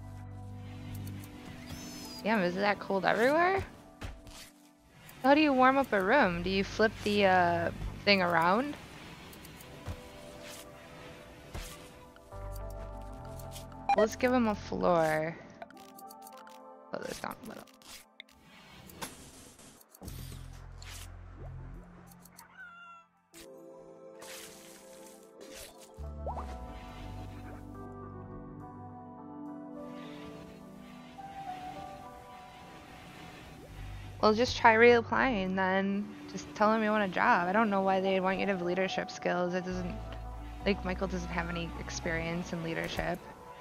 Damn, is it that cold everywhere? How do you warm up a room? Do you flip the thing around? Let's give him a floor. Oh, this down a little. Well, just try reapplying then. Just tell them you want a job. I don't know why they want you to have leadership skills. It doesn't, like, Michael doesn't have any experience in leadership.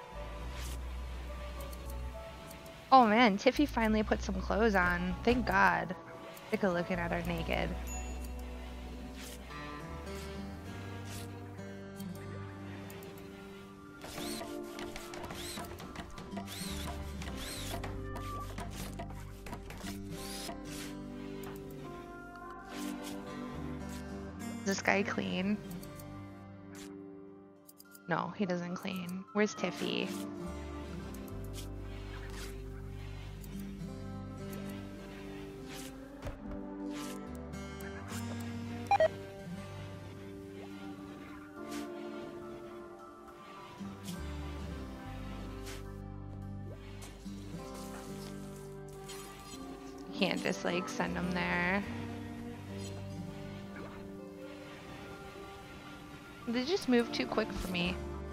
Oh man, Tiffy finally put some clothes on. Thank God. Sick of looking at her naked. Is this guy clean? No, he doesn't clean. Where's Tiffy? Can't just like send them there. They just move too quick for me.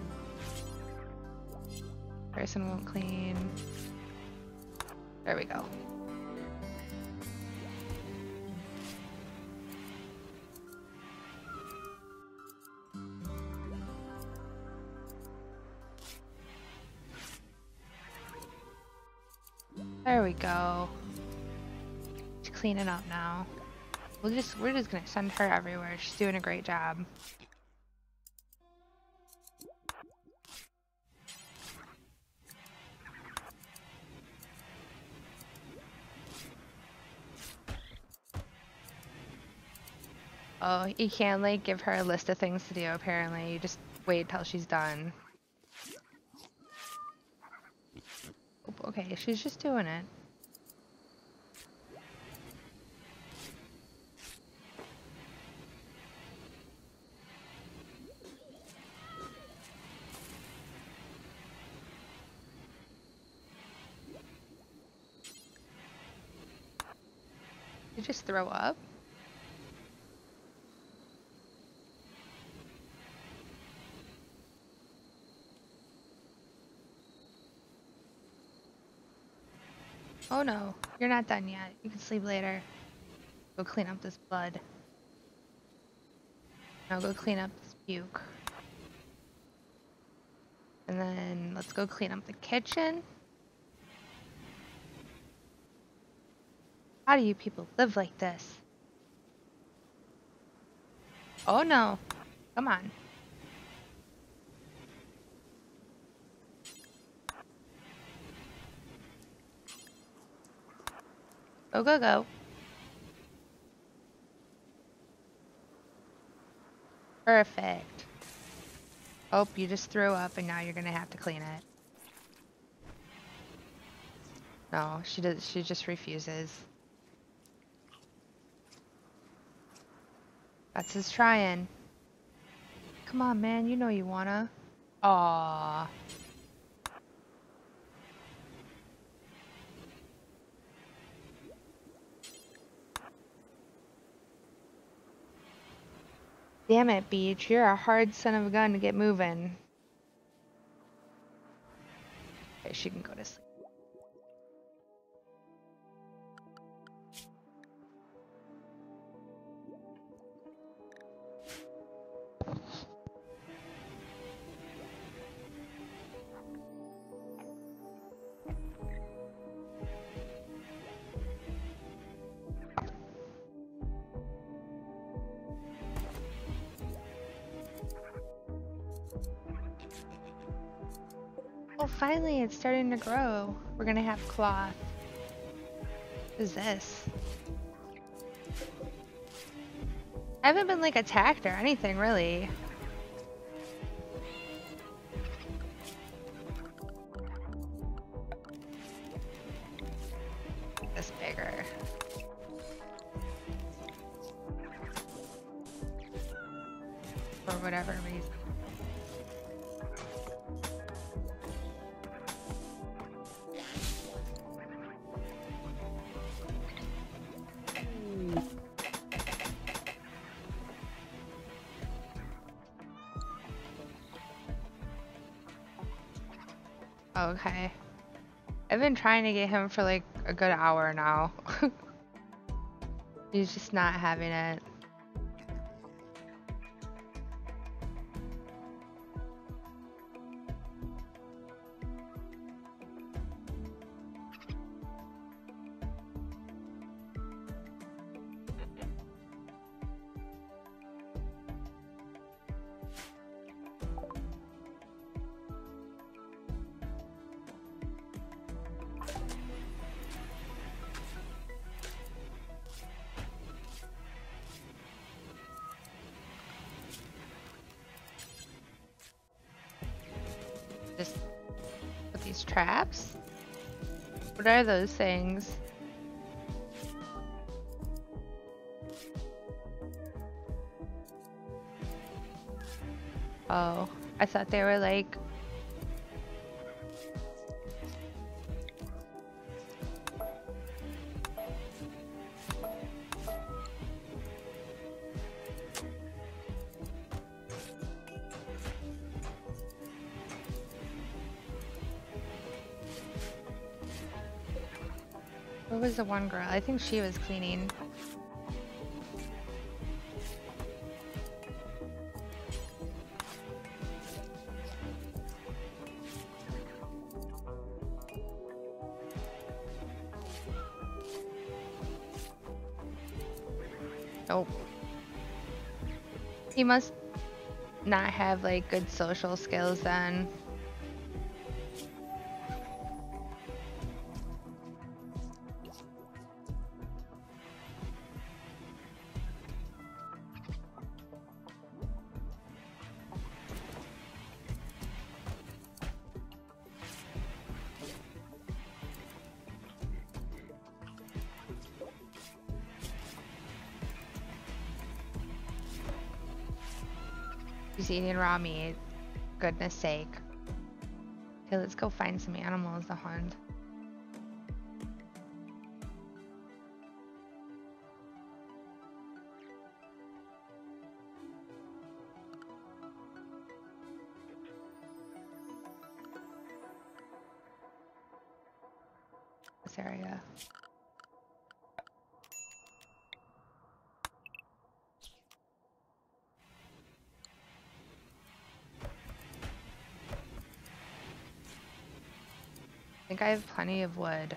Person won't clean. There we go. There we go. She's cleaning up now. We're just gonna send her everywhere. She's doing a great job. Oh, you can't like give her a list of things to do apparently. You just wait till she's done. Okay, she's just doing it. You just throw up? Oh no, you're not done yet. You can sleep later. Go clean up this blood. Now go clean up this puke. And then let's go clean up the kitchen. How do you people live like this? Oh no. Come on. Go, go, go. Perfect. Oh, you just threw up and now you're gonna have to clean it. No, she just refuses. That's his trying. Come on, man, you know you wanna. Aww. Damn it, Beach. You're a hard son of a gun to get moving. Okay, she can go to sleep. Oh, finally, it's starting to grow. We're gonna have cloth. What is this? I haven't been like attacked or anything really. This bigger. For whatever reason. Okay. I've been trying to get him for like a good hour now. He's just not having it. Just put these traps? What are those things? Oh, I thought they were like... Where was the one girl? I think she was cleaning. Nope. He must not have like good social skills then. He's eating raw meat. Goodness sake. Okay, let's go find some animals to hunt. This area. I think I have plenty of wood.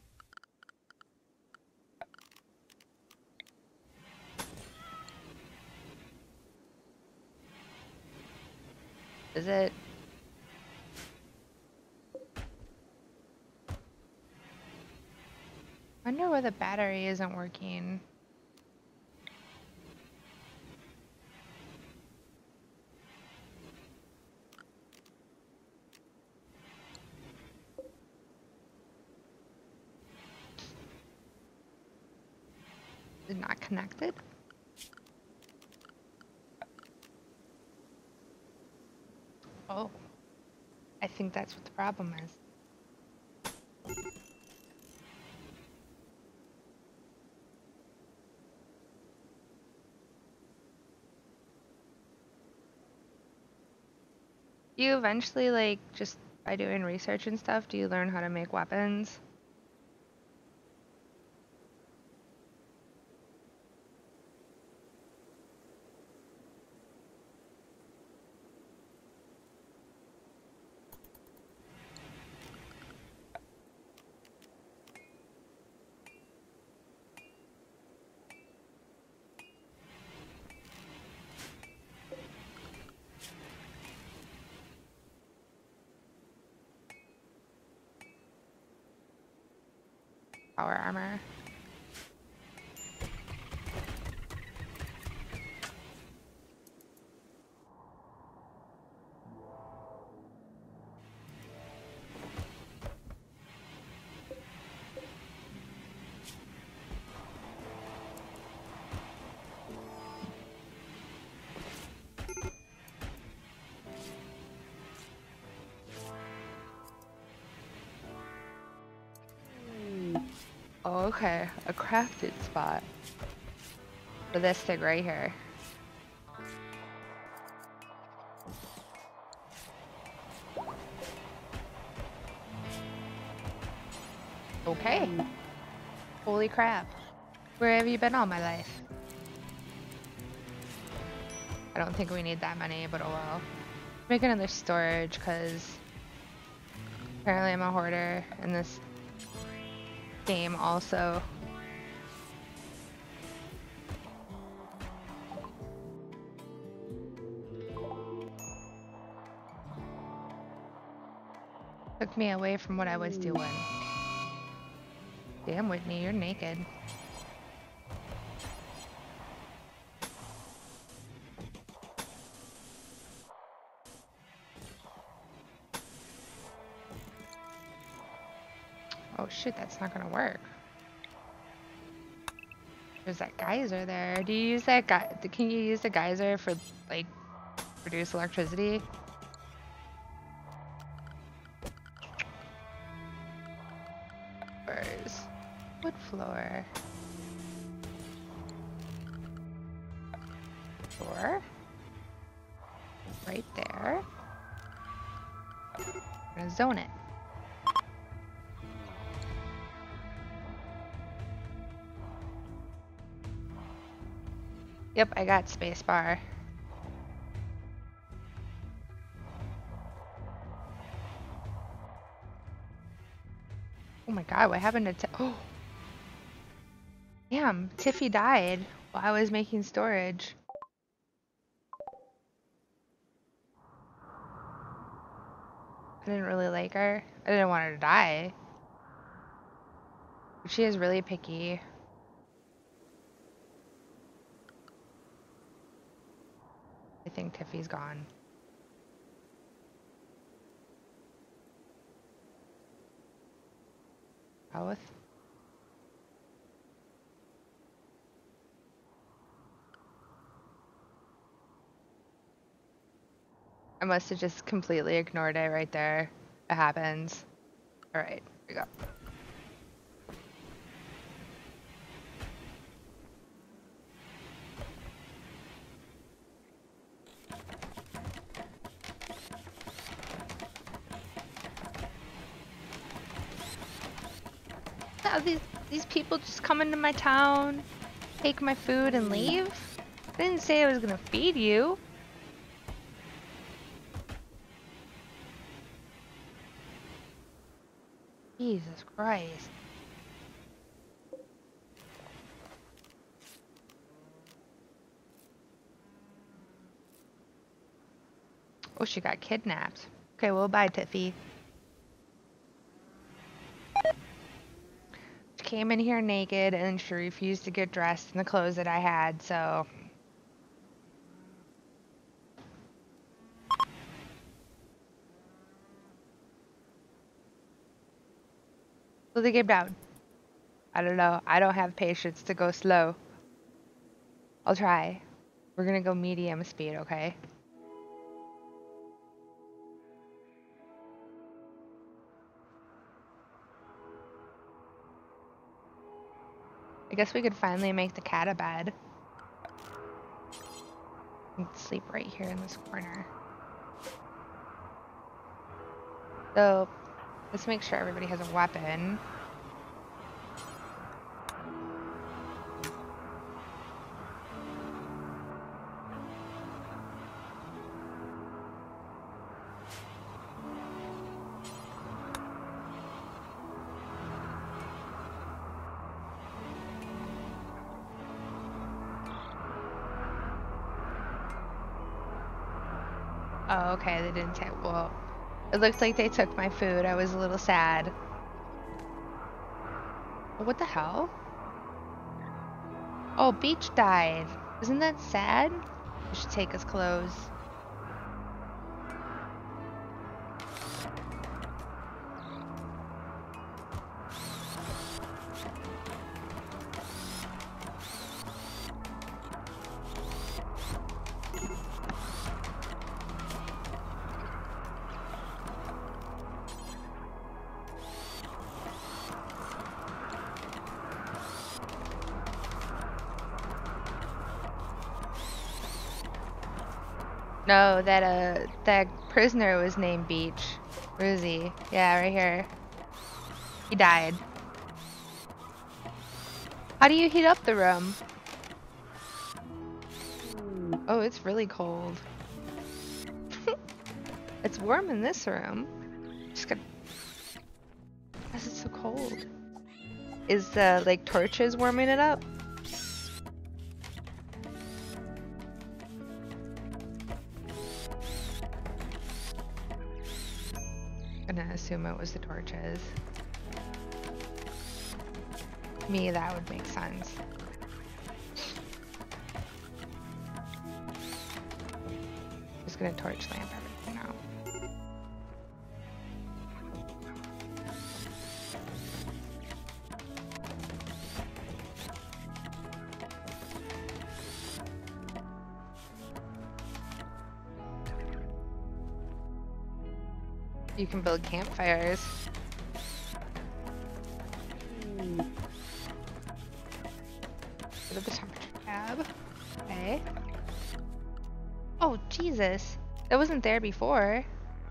Is it? I wonder why the battery isn't working. Is it not connected? Oh. I think that's what the problem is. You eventually, like, just by doing research and stuff, do you learn how to make weapons? Power armor. Oh, okay. A crafted spot. For this thing right here. Okay. Holy crap. Where have you been all my life? I don't think we need that many, but oh well. Make another storage, because apparently I'm a hoarder in this game also. Took me away from what I was doing. Damn, Whitney, you're naked. Oh shoot, that's not gonna work. There's that geyser there. Do you use that can you use the geyser for, like, produce electricity? Where's wood floor? Door. Right there. I'm gonna zone it. Yep, I got spacebar. Oh my god, what happened to oh! Damn, Tiffy died while I was making storage. I didn't really like her. I didn't want her to die. But she is really picky. I think Tiffy's gone. Both? I must have just completely ignored it right there. It happens. Alright, here we go. Now these people just come into my town, take my food and leave? I didn't say I was gonna feed you. Jesus Christ. Oh, she got kidnapped. Okay, well, bye, Tiffy. She came in here naked and she refused to get dressed in the clothes that I had, so... Slow the game down. I don't know. I don't have patience to go slow. I'll try. We're gonna go medium speed, okay? I guess we could finally make the cat a bed. And sleep right here in this corner. So, let's make sure everybody has a weapon. Oh, okay, they didn't take, well, it looks like they took my food. I was a little sad. What the hell? Oh, Beach died. Isn't that sad? We should take his clothes. No, that prisoner was named Beach. Where is he? Yeah, right here. He died. How do you heat up the room? Oh, it's really cold. It's warm in this room. Just got... Why is it so cold? Is the, like, torches warming it up? I'm gonna assume it was the torches. To me, that would make sense. Just gonna torch lamp everything now. You can build campfires. Go to the temperature tab. Okay. Oh, Jesus. That wasn't there before.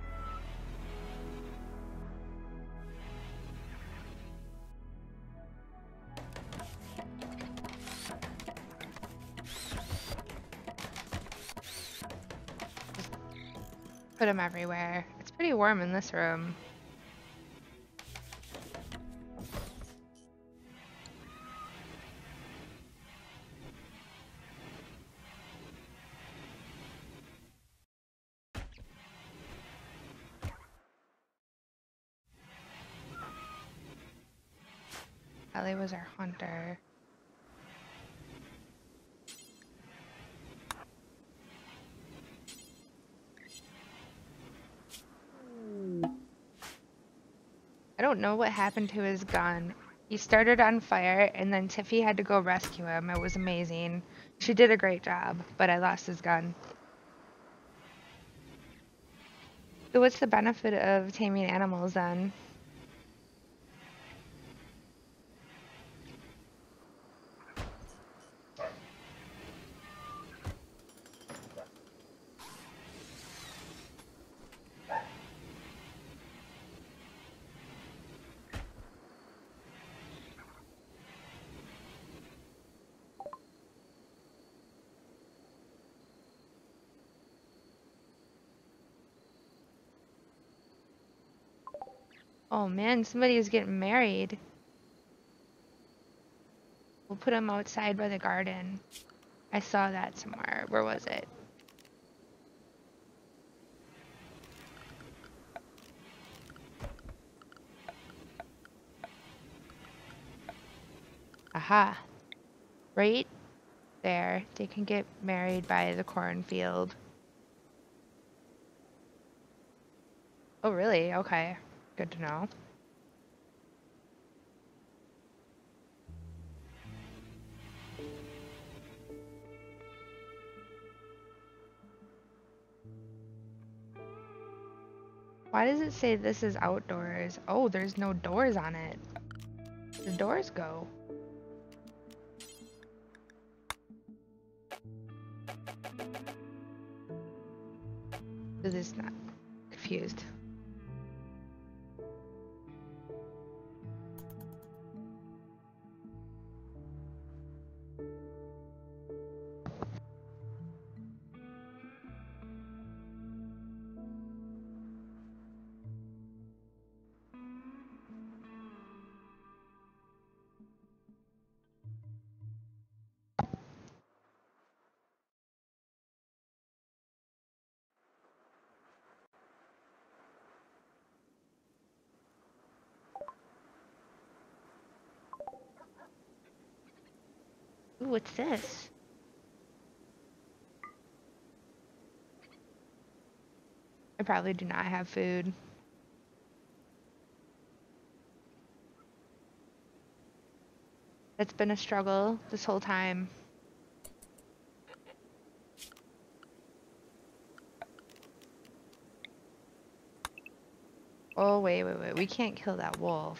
Put them everywhere. It's pretty warm in this room. Ellie was our hunter. I don't know what happened to his gun. He started on fire and then Tiffy had to go rescue him. It was amazing. She did a great job, but I lost his gun. So what's the benefit of taming animals then? Oh man, somebody is getting married. We'll put him outside by the garden. I saw that somewhere. Where was it? Aha. Right there. They can get married by the cornfield. Oh really? Okay. Good to know. Why does it say this is outdoors? Oh, there's no doors on it. The doors go. This is not confused. Ooh, what's this? I probably do not have food. It's been a struggle this whole time. Oh, wait. We can't kill that wolf.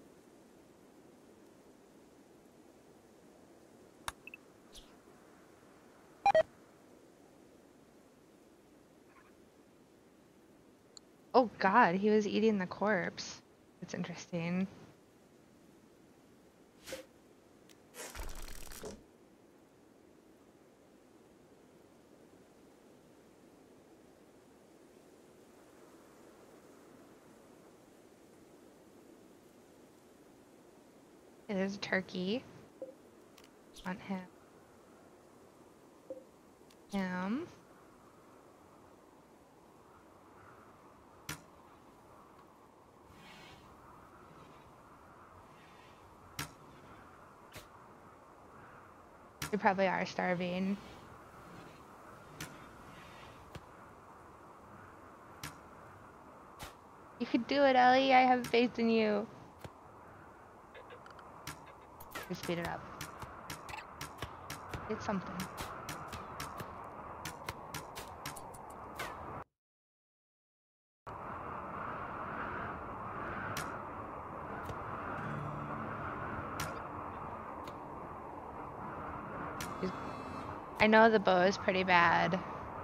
Oh God, he was eating the corpse. That's interesting. Okay, there's a turkey. Want him. Him. We probably are starving. You could do it, Ellie. I have faith in you. Just speed it up. It's something. I know the bow is pretty bad.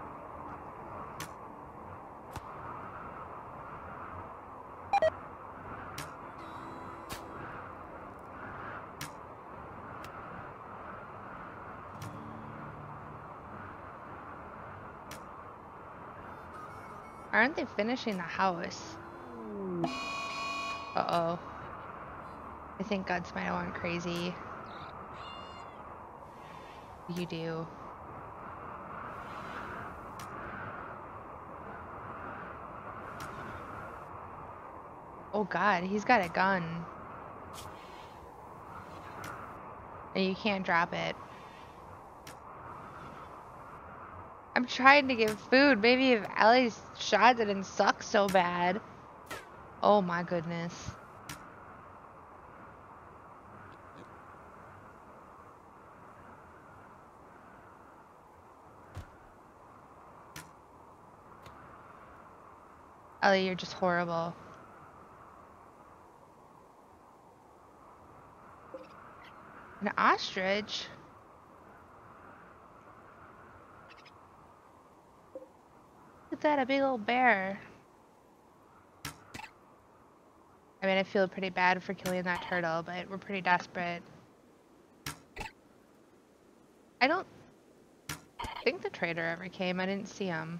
Aren't they finishing the house? Uh-oh. I think Guts might have went crazy. You do. Oh god, he's got a gun. And you can't drop it. I'm trying to give food. Maybe if Ellie's shot didn't suck so bad. Oh my goodness. Ellie, you're just horrible. An ostrich? Look at that, a big old bear. I mean, I feel pretty bad for killing that turtle, but we're pretty desperate. I don't think the trader ever came. I didn't see him.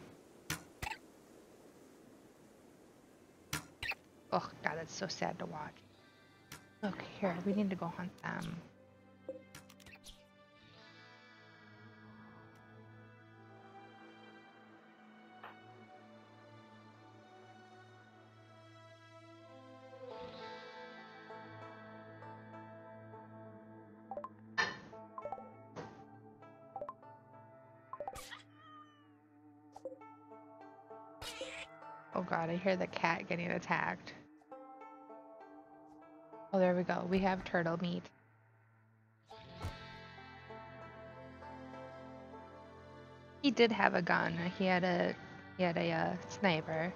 Oh god, that's so sad to watch. Look, here, we need to go hunt them. Oh god, I hear the cat getting attacked. Oh, there we go. We have turtle meat. He did have a gun. He had a sniper.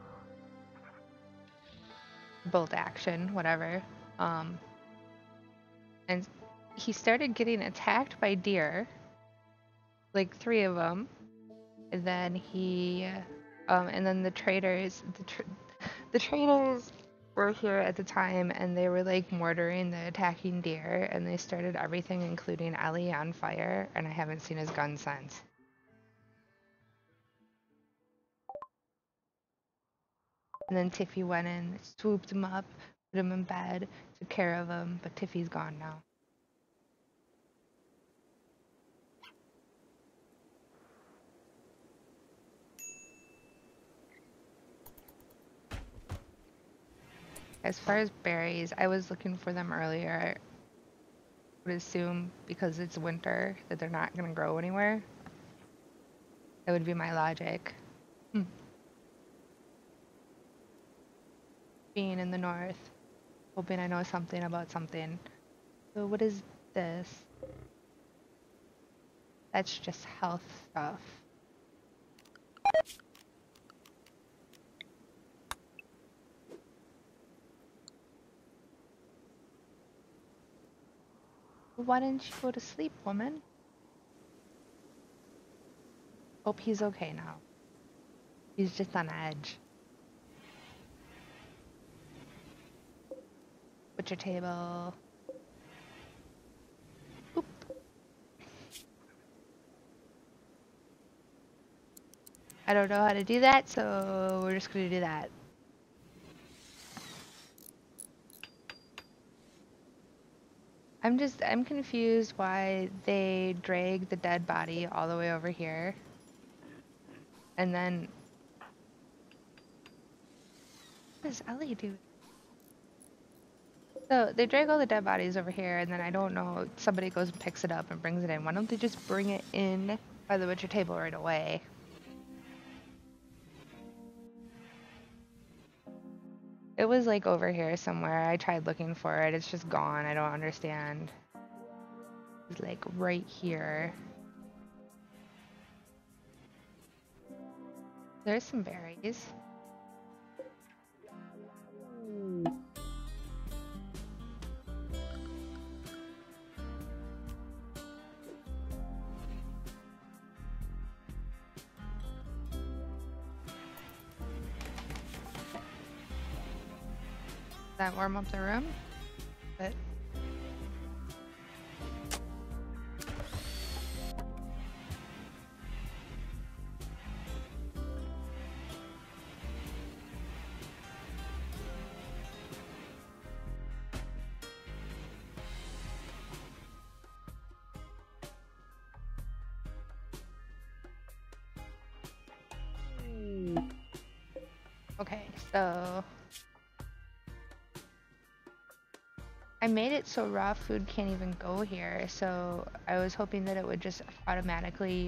Bolt action, whatever. And he started getting attacked by deer. Like 3 of them. And then and then the traders, the traders were here at the time, and they were like mortaring the attacking deer, and they started everything, including Ellie, on fire, and I haven't seen his gun since. And then Tiffy went in, swooped him up, put him in bed, took care of him, but Tiffy's gone now. As far as berries, I was looking for them earlier. I would assume because it's winter that they're not going to grow anywhere. That would be my logic. Being in the north, hoping I know something about something. So what is this? That's just health stuff. Why didn't you go to sleep, woman? Hope he's okay now. He's just on edge. Butcher table. Oop. I don't know how to do that, so we're just gonna do that. I'm confused why they drag the dead body all the way over here. And then... What does Ellie do? So they drag all the dead bodies over here, and then I don't know, somebody goes and picks it up and brings it in. Why don't they just bring it in by the butcher table right away? It was like over here somewhere. I tried looking for it. It's just gone. I don't understand. It's like right here. There's some berries. That warm up the room? But okay, so I made it so raw food can't even go here, so I was hoping that it would just automatically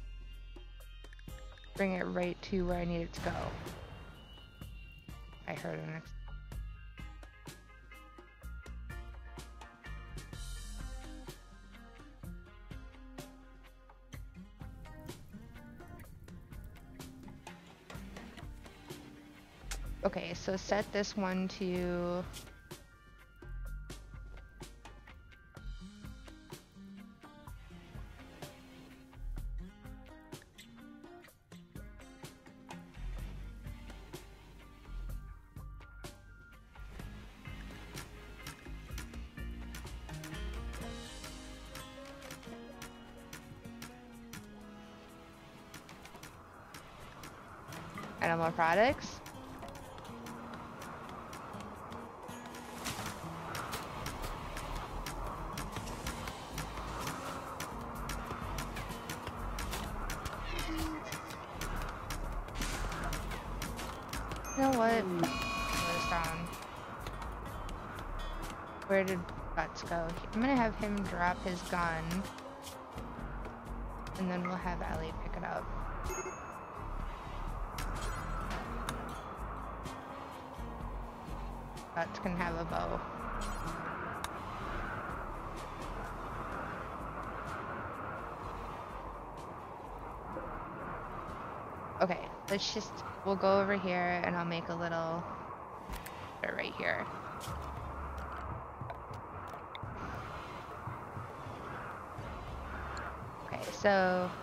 bring it right to where I need it to go. I heard an Okay, so set this one to animal products. You know what? Where's down? Where did Guts go? I'm gonna have him drop his gun, and then we'll have Ellie pick it up. Guts can have a bow. Okay, we'll go over here and I'll make a little right here. Okay, so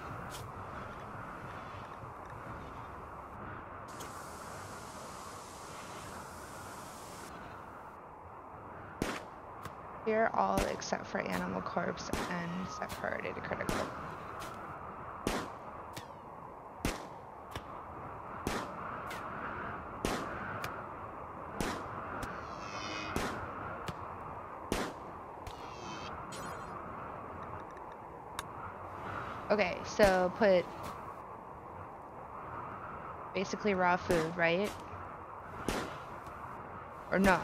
here all except for Animal Corpse and set priority to critical. Okay, so put basically raw food, right? Or no?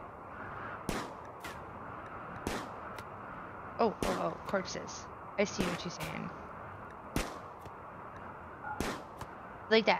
Oh, corpses. I see what you're saying. Like that.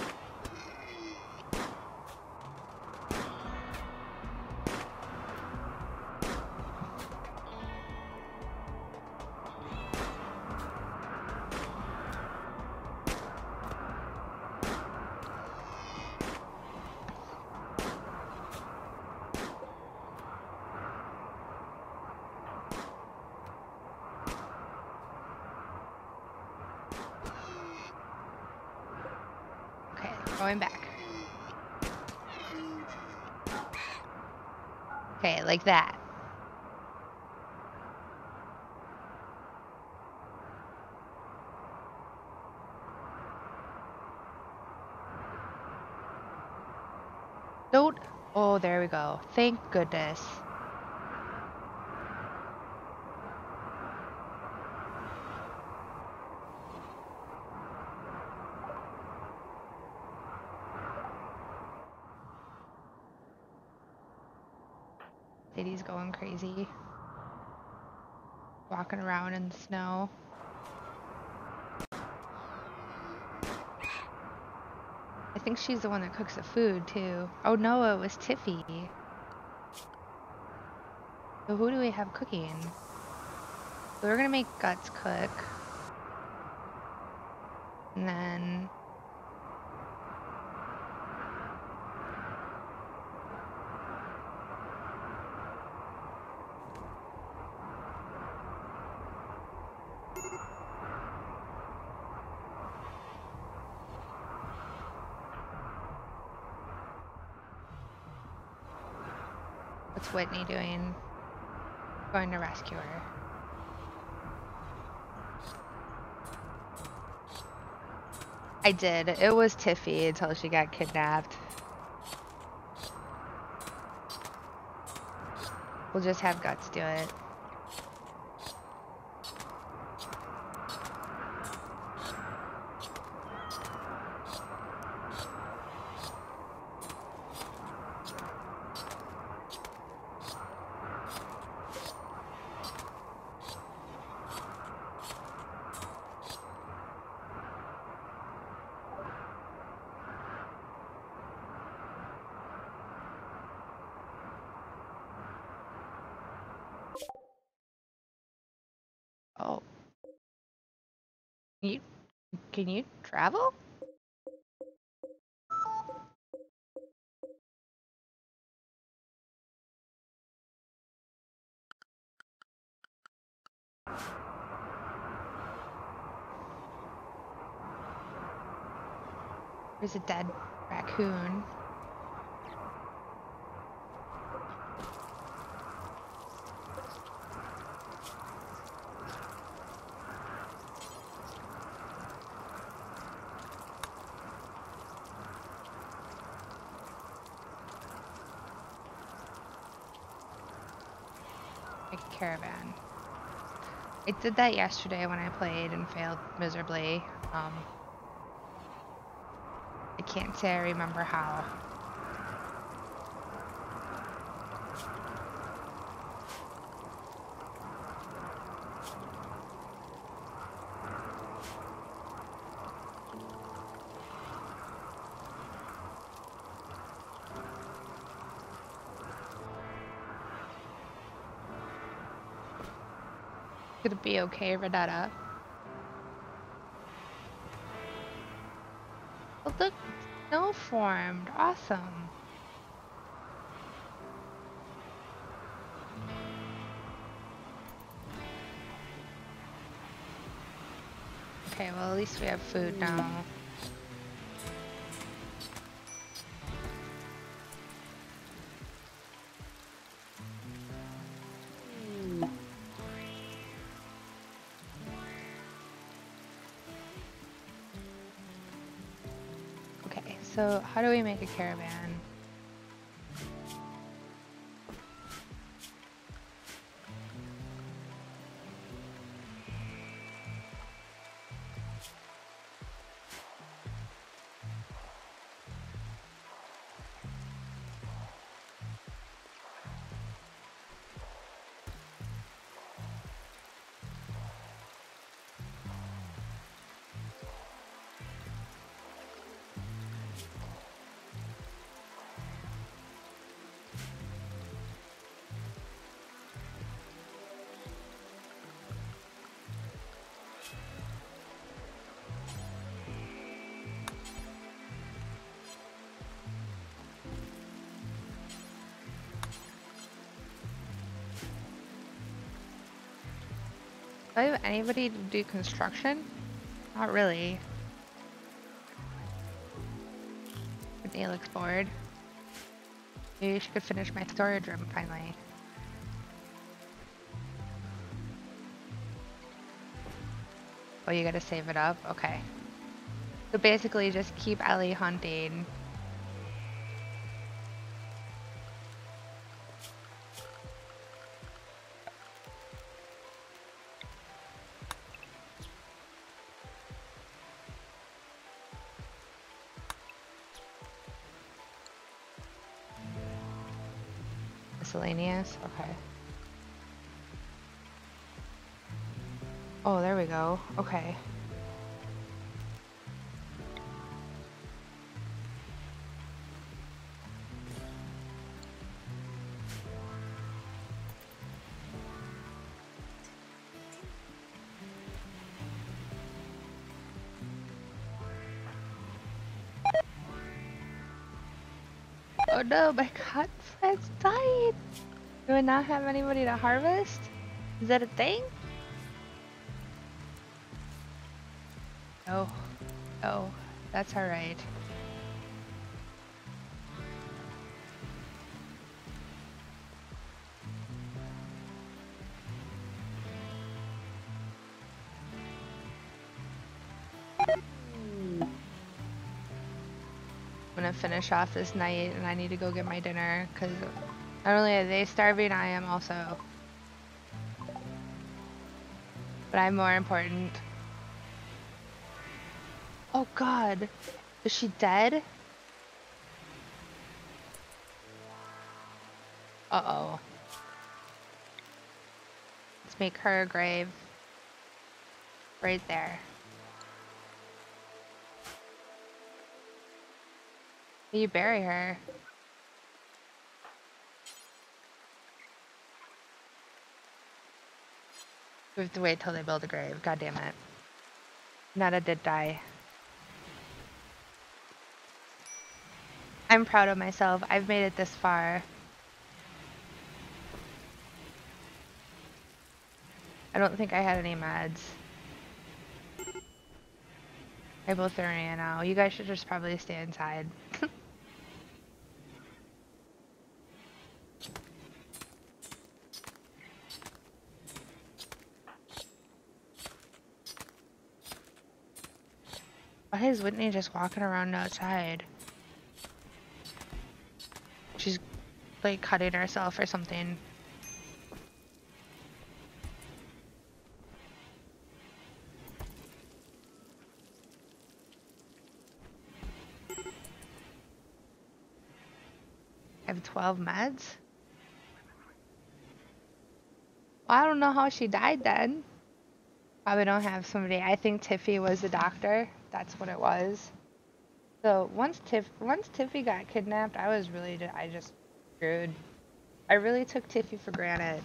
Going back. Okay, like that. Don't. Oh, there we go. Thank goodness. Lady's going crazy. Walking around in the snow. I think she's the one that cooks the food too. Oh no, it was Tiffy. So who do we have cooking? So we're gonna make Guts cook. And then What's Whitney doing? Going to rescue her. I did. It was Tiffy until she got kidnapped. We'll just have Guts do it. Oh. Can you travel? There's a dead raccoon. Like a caravan. I did that yesterday when I played and failed miserably. I can't say I remember how. Could it be okay, Renetta? Oh, look, snow formed. Awesome. Okay, well, at least we have food now. Okay, so how do we make a caravan? Do I have anybody to do construction? Not really. Whitney looks bored. Maybe she could finish my storage room finally. Oh, you gotta save it up? Okay. So basically just keep Ellie hunting. Miscellaneous? Okay. Oh, there we go. Okay. Oh no, my cotton plants died! Do I not have anybody to harvest? Is that a thing? Oh. Oh, that's alright. to finish off this night, and I need to go get my dinner, because not only are they starving, I am also. But I'm more important. Oh god. Is she dead? Uh-oh. Let's make her a grave. Right there. You bury her. We have to wait till they build a grave. God damn it. Netta did die. I'm proud of myself. I've made it this far. I don't think I had any meds. Hypothermia now. You guys should just probably stay inside. Why is Whitney just walking around outside? She's like cutting herself or something. I have 12 meds? Well, I don't know how she died then. Probably don't have somebody. I think Tiffy was the doctor. That's what it was. So once Tiffy got kidnapped, I just screwed. I really took Tiffy for granted.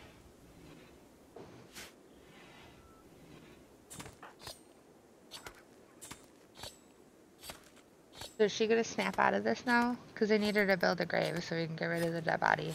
So is she gonna snap out of this now? Because I need her to build a grave so we can get rid of the dead body.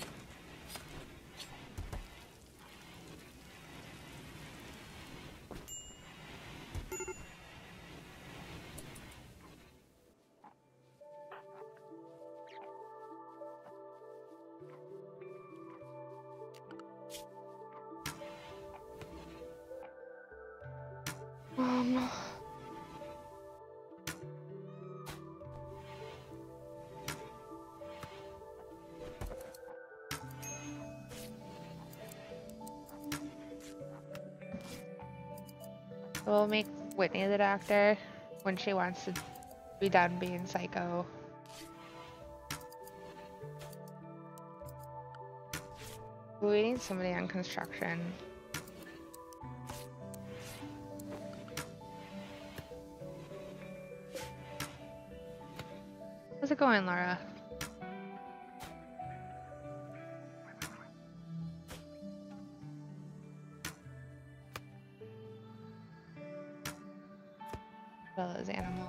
We'll make Whitney the doctor when she wants to be done being psycho. We need somebody on construction. How's it going, Laura? Those animals.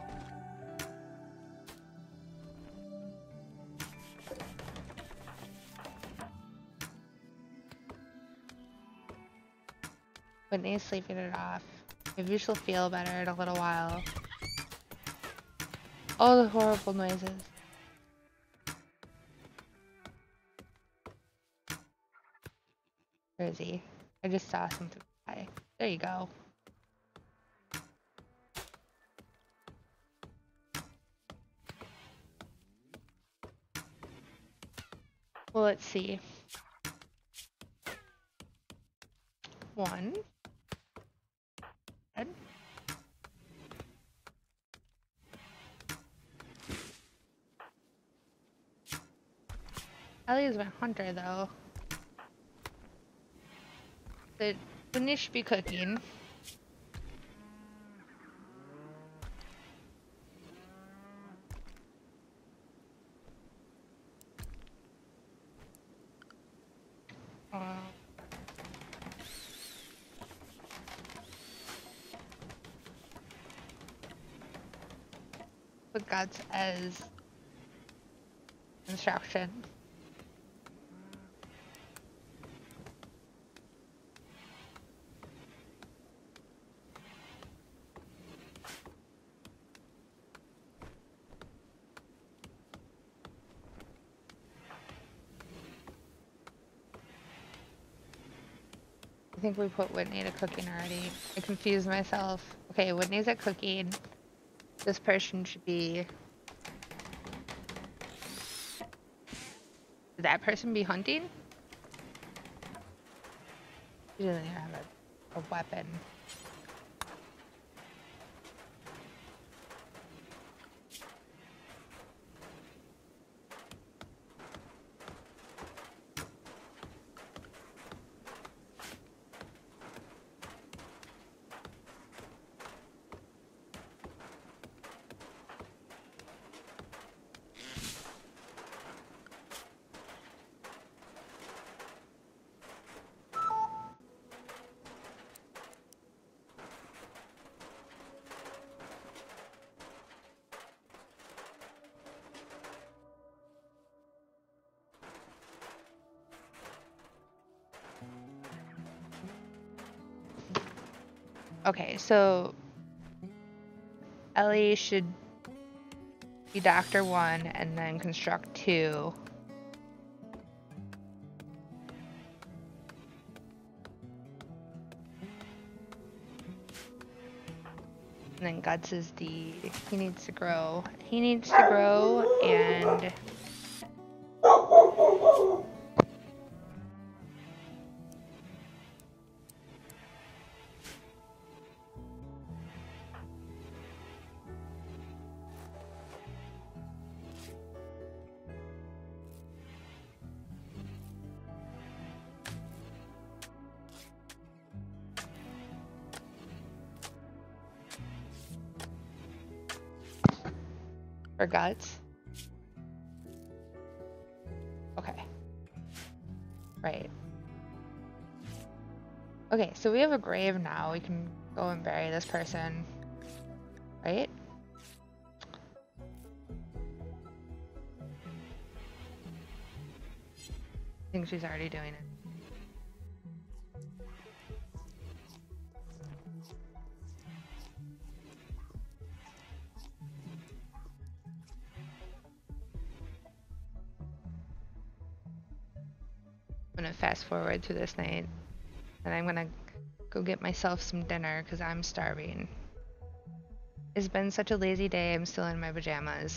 Whitney's sleeping it off. Maybe she'll feel better in a little while. All the horrible noises. Where is he? I just saw something fly. There you go. Well, let's see. 1. Good. Ellie's my hunter, though. But Whitney should be cooking. Put guts as instruction. I think we put Whitney to cooking already. I confused myself. Okay, Whitney's at cooking. This person should be Could that person be hunting? He doesn't have a weapon. Okay, so Ellie should be Doctor 1 and then Construct 2. And then Guts is he needs to grow. He needs to grow and for Guts. Okay. Right. Okay, so we have a grave now. We can go and bury this person. Right? I think she's already doing it. I'm gonna fast forward to this night, and I'm gonna go get myself some dinner because I'm starving. It's been such a lazy day, I'm still in my pajamas.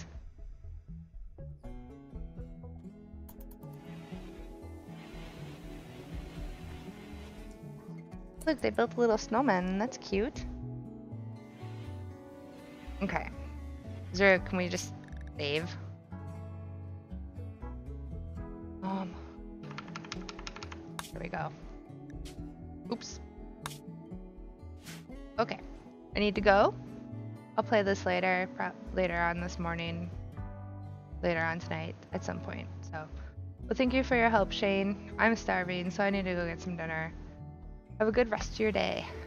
Look, they built a little snowman, that's cute. Okay. Can we just save? Here we go. Oops. Okay. I need to go. I'll play this later, later on this morning, later on tonight at some point. So, well, thank you for your help, Shane. I'm starving, so I need to go get some dinner. Have a good rest of your day.